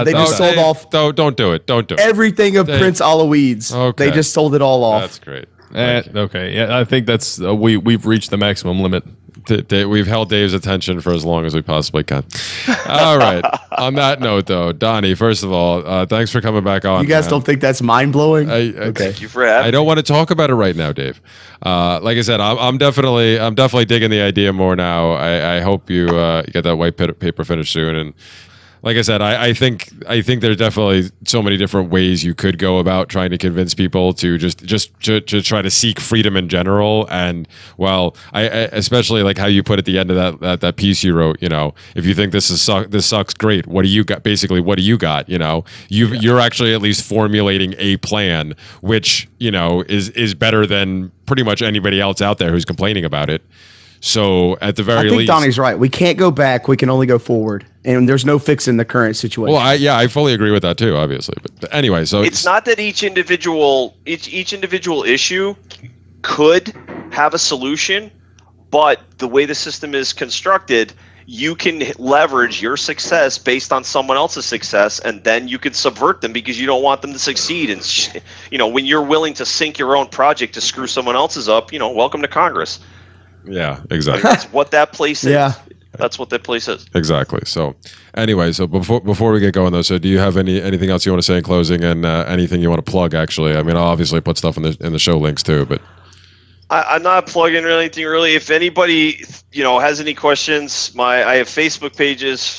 Don't do it. Don't do it. Everything of Prince Aloyd's. Okay. They just sold it all off. That's great. Okay. Yeah, I think that's we've reached the maximum limit. We've held Dave's attention for as long as we possibly can. All right. On that note, though, Donnie, first of all, thanks for coming back on. You guys don't think that's mind-blowing? Okay. Thank you for having me. I don't want to talk about it right now, Dave. Like I said, I'm definitely digging the idea more now. I hope you get that white paper finished soon. And like I said, I think there's definitely so many different ways you could go about trying to convince people to just try to seek freedom in general. And well, I especially like how you put at the end of that piece you wrote. You know, if you think this sucks, great. What do you got? Basically, what do you got? You know, you're actually at least formulating a plan, which you know is better than pretty much anybody else out there who's complaining about it. So at the very least, Donnie's right. We can't go back. We can only go forward, and there's no fixing the current situation. Well, I fully agree with that too, obviously. But anyway, so it's not that each individual issue could have a solution, but the way the system is constructed, you can leverage your success based on someone else's success, and then you can subvert them because you don't want them to succeed. And you know, when you're willing to sink your own project to screw someone else's up, you know, welcome to Congress. Yeah, exactly. That's what that place is. Yeah. That's what that place is. Exactly. So anyway, so before we get going though, so do you have anything else you want to say in closing, and anything you want to plug? Actually, I mean, I'll obviously put stuff in the show links too, but I'm not plugging anything really. If anybody, has any questions, I have Facebook pages.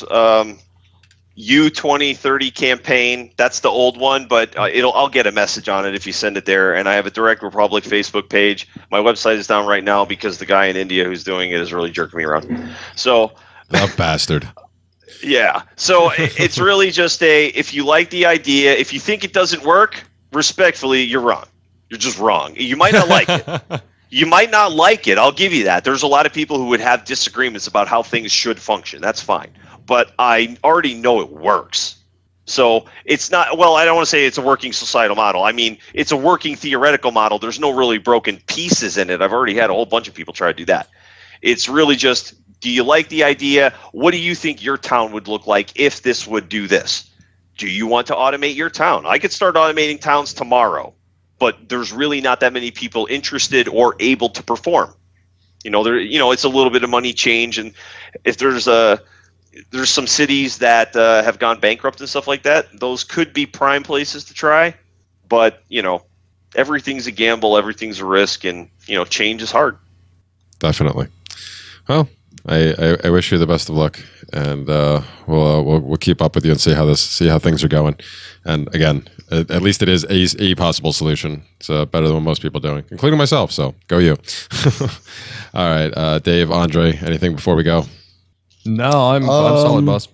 U2030 campaign. That's the old one, but I'll get a message on it if you send it there. And I have a Direct Republic Facebook page. My website is down right now because the guy in India who's doing it is really jerking me around. So that bastard. Yeah. So it's really just if you like the idea, if you think it doesn't work, respectfully, you're wrong. You're just wrong. You might not like it. You might not like it. I'll give you that. There's a lot of people who would have disagreements about how things should function. That's fine. But I already know it works. So it's not, well, I don't want to say it's a working societal model. I mean, it's a working theoretical model. There's no really broken pieces in it. I've already had a whole bunch of people try to do that. It's really just, do you like the idea? What do you think your town would look like if this would do this? Do you want to automate your town? I could start automating towns tomorrow, but there's really not that many people interested or able to perform. It's a little bit of money change, and if there's some cities that have gone bankrupt and stuff like that, those could be prime places to try. But everything's a gamble, everything's a risk, and change is hard. Definitely. Well, I wish you the best of luck, and we'll keep up with you and see how things are going. And again, at least it is a possible solution. It's better than what most people are doing, including myself. So go you. All right, Dave, Andrei, anything before we go? No, I'm solid, boss.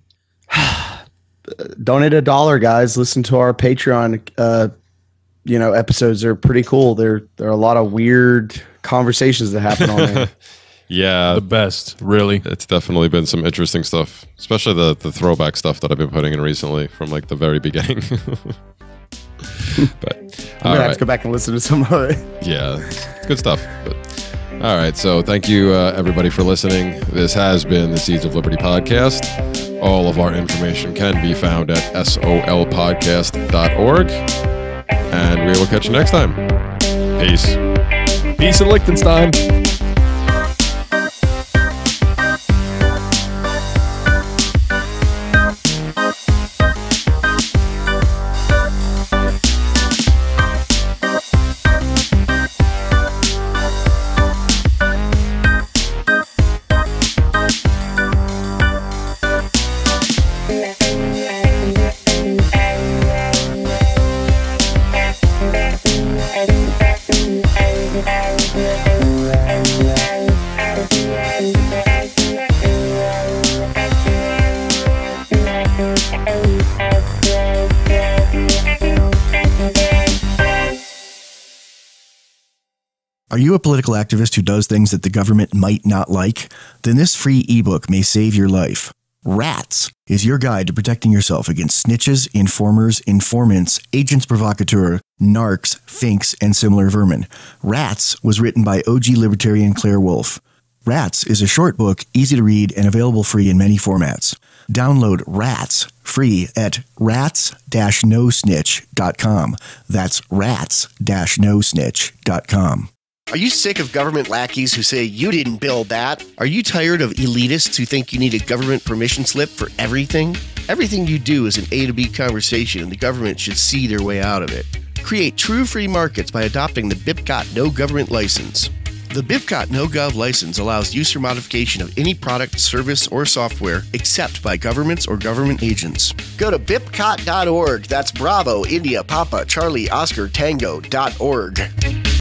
Donate $1, guys. Listen to our Patreon. Episodes. They're pretty cool. There are a lot of weird conversations that happen on there. Yeah, the best, really. It's definitely been some interesting stuff, especially the throwback stuff that I've been putting in recently from like the very beginning. But I'm gonna have to go back and listen to some of it. Yeah, it's good stuff. But all right, so thank you everybody for listening. This has been the Seeds of Liberty podcast. All of our information can be found at solpodcast.org, and we will catch you next time. Peace. Peace in Liechtenstein. Are you a political activist who does things that the government might not like? Then this free ebook may save your life. Rats is your guide to protecting yourself against snitches, informers, informants, agents provocateur, narcs, finks, and similar vermin. Rats was written by OG libertarian Claire Wolfe. Rats is a short book, easy to read, and available free in many formats. Download Rats free at rats-nosnitch.com. That's rats-nosnitch.com. Are you sick of government lackeys who say you didn't build that? Are you tired of elitists who think you need a government permission slip for everything? Everything you do is an A to B conversation, and the government should see their way out of it. Create true free markets by adopting the BIPCOT No Government License. The BIPCOT No Gov license allows use or modification of any product, service, or software except by governments or government agents. Go to bipcot.org. That's Bravo, India, Papa, Charlie, Oscar, Tango.org.